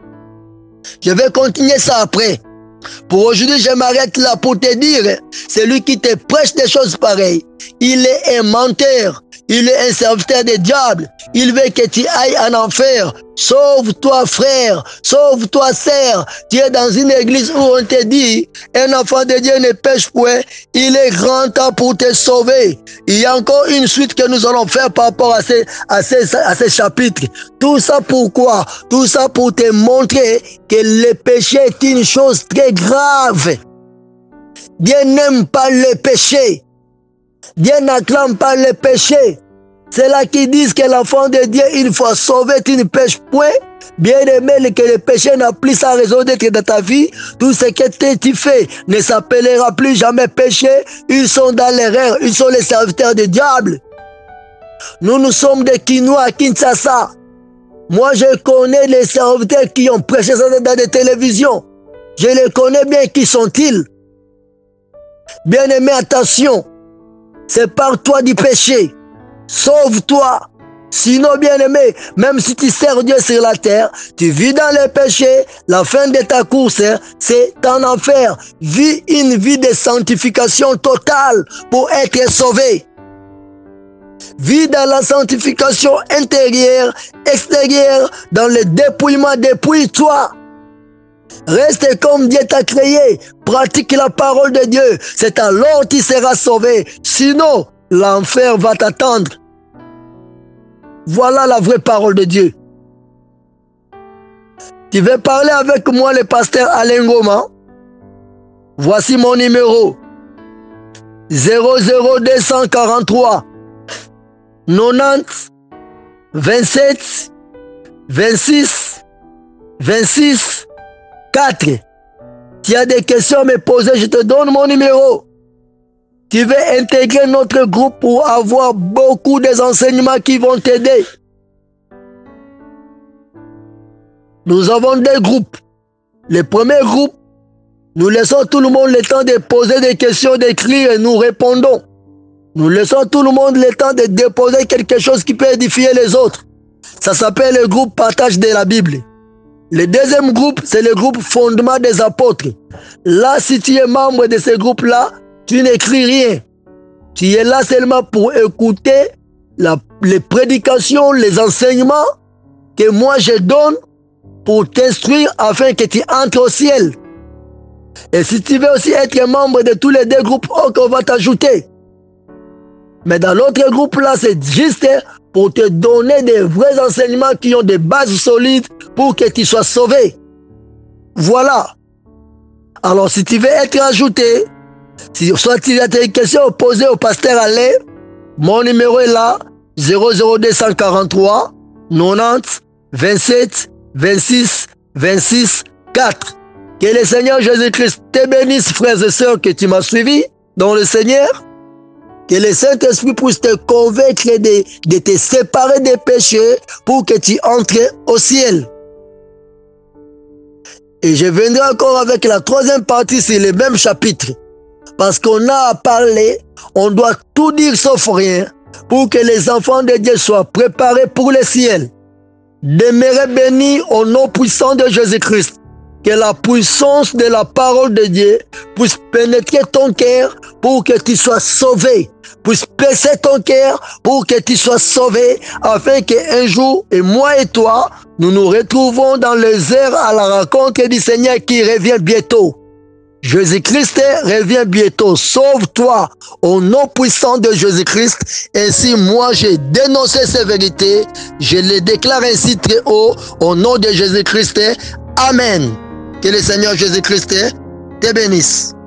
Je vais continuer ça après. Pour aujourd'hui, je m'arrête là pour te dire, celui qui te prêche des choses pareilles, il est un menteur, il est un serviteur du diable, il veut que tu ailles en enfer. Sauve-toi, frère, sauve-toi, sœur. Tu es dans une église où on te dit, un enfant de Dieu ne pêche point, il est grand temps pour te sauver. Il y a encore une suite que nous allons faire par rapport à ces, à ces, à ces chapitres. Tout ça pourquoi? Tout ça pour te montrer que le péché est une chose très grave. Dieu n'aime pas le péché. Dieu n'acclame pas le péché. C'est là qu'ils disent que l'enfant de Dieu, une fois sauvé, tu ne pêches point. Bien aimé, que le péché n'a plus sa raison d'être dans ta vie. Tout ce que tu fais ne s'appellera plus jamais péché. Ils sont dans l'erreur. Ils sont les serviteurs du diable. Nous, nous sommes des Kinois à Kinshasa. Moi, je connais les serviteurs qui ont prêché ça dans des télévisions. Je les connais bien. Qui sont-ils? Bien aimé, attention. C'est par toi du péché. Sauve-toi. Sinon, bien-aimé, même si tu sers Dieu sur la terre, tu vis dans le péché, la fin de ta course, c'est en enfer. Vis une vie de sanctification totale pour être sauvé. Vis dans la sanctification intérieure, extérieure, dans le dépouillement, dépouille-toi. Reste comme Dieu t'a créé. Pratique la parole de Dieu. C'est alors que tu seras sauvé. Sinon, l'enfer va t'attendre. Voilà la vraie parole de Dieu. Tu veux parler avec moi, le pasteur Alain Goma? Voici mon numéro. zéro zéro deux cent quarante-trois quatre-vingt-dix vingt-sept vingt-six vingt-six quatre. Tu as des questions à me poser, je te donne mon numéro. Tu veux intégrer notre groupe pour avoir beaucoup des enseignements qui vont t'aider. Nous avons deux groupes. Le premier groupe, nous laissons tout le monde le temps de poser des questions, d'écrire et nous répondons. Nous laissons tout le monde le temps de déposer quelque chose qui peut édifier les autres. Ça s'appelle le groupe Partage de la Bible. Le deuxième groupe, c'est le groupe Fondement des Apôtres. Là, si tu es membre de ce groupe-là, tu n'écris rien. Tu es là seulement pour écouter la, les prédications, les enseignements que moi je donne pour t'instruire afin que tu entres au ciel. Et si tu veux aussi être membre de tous les deux groupes, oh, qu'on va t'ajouter. Mais dans l'autre groupe là, c'est juste pour te donner des vrais enseignements qui ont des bases solides pour que tu sois sauvé. Voilà. Alors si tu veux être ajouté, si soit tu as des questions posées au pasteur Alain, mon numéro est là, zéro zéro deux cent quarante-trois, quatre-vingt-dix, vingt-sept, vingt-six, vingt-six, quatre. Que le Seigneur Jésus-Christ te bénisse, frères et sœurs, que tu m'as suivi dans le Seigneur. Que le Saint-Esprit puisse te convaincre de, de te séparer des péchés pour que tu entres au ciel. Et je viendrai encore avec la troisième partie sur le même chapitre. Parce qu'on a à parler, on doit tout dire sauf rien pour que les enfants de Dieu soient préparés pour le ciel. Demeurez bénis au nom puissant de Jésus-Christ. Que la puissance de la parole de Dieu puisse pénétrer ton cœur pour que tu sois sauvé. Puisse percer ton cœur pour que tu sois sauvé, afin qu'un jour, et moi et toi, nous nous retrouvons dans les airs à la rencontre du Seigneur qui revient bientôt. Jésus-Christ revient bientôt. Sauve-toi au nom puissant de Jésus-Christ. Ainsi, moi, j'ai dénoncé ces vérités. Je les déclare ainsi très haut au nom de Jésus-Christ. Amen. Que le Seigneur Jésus-Christ te bénisse.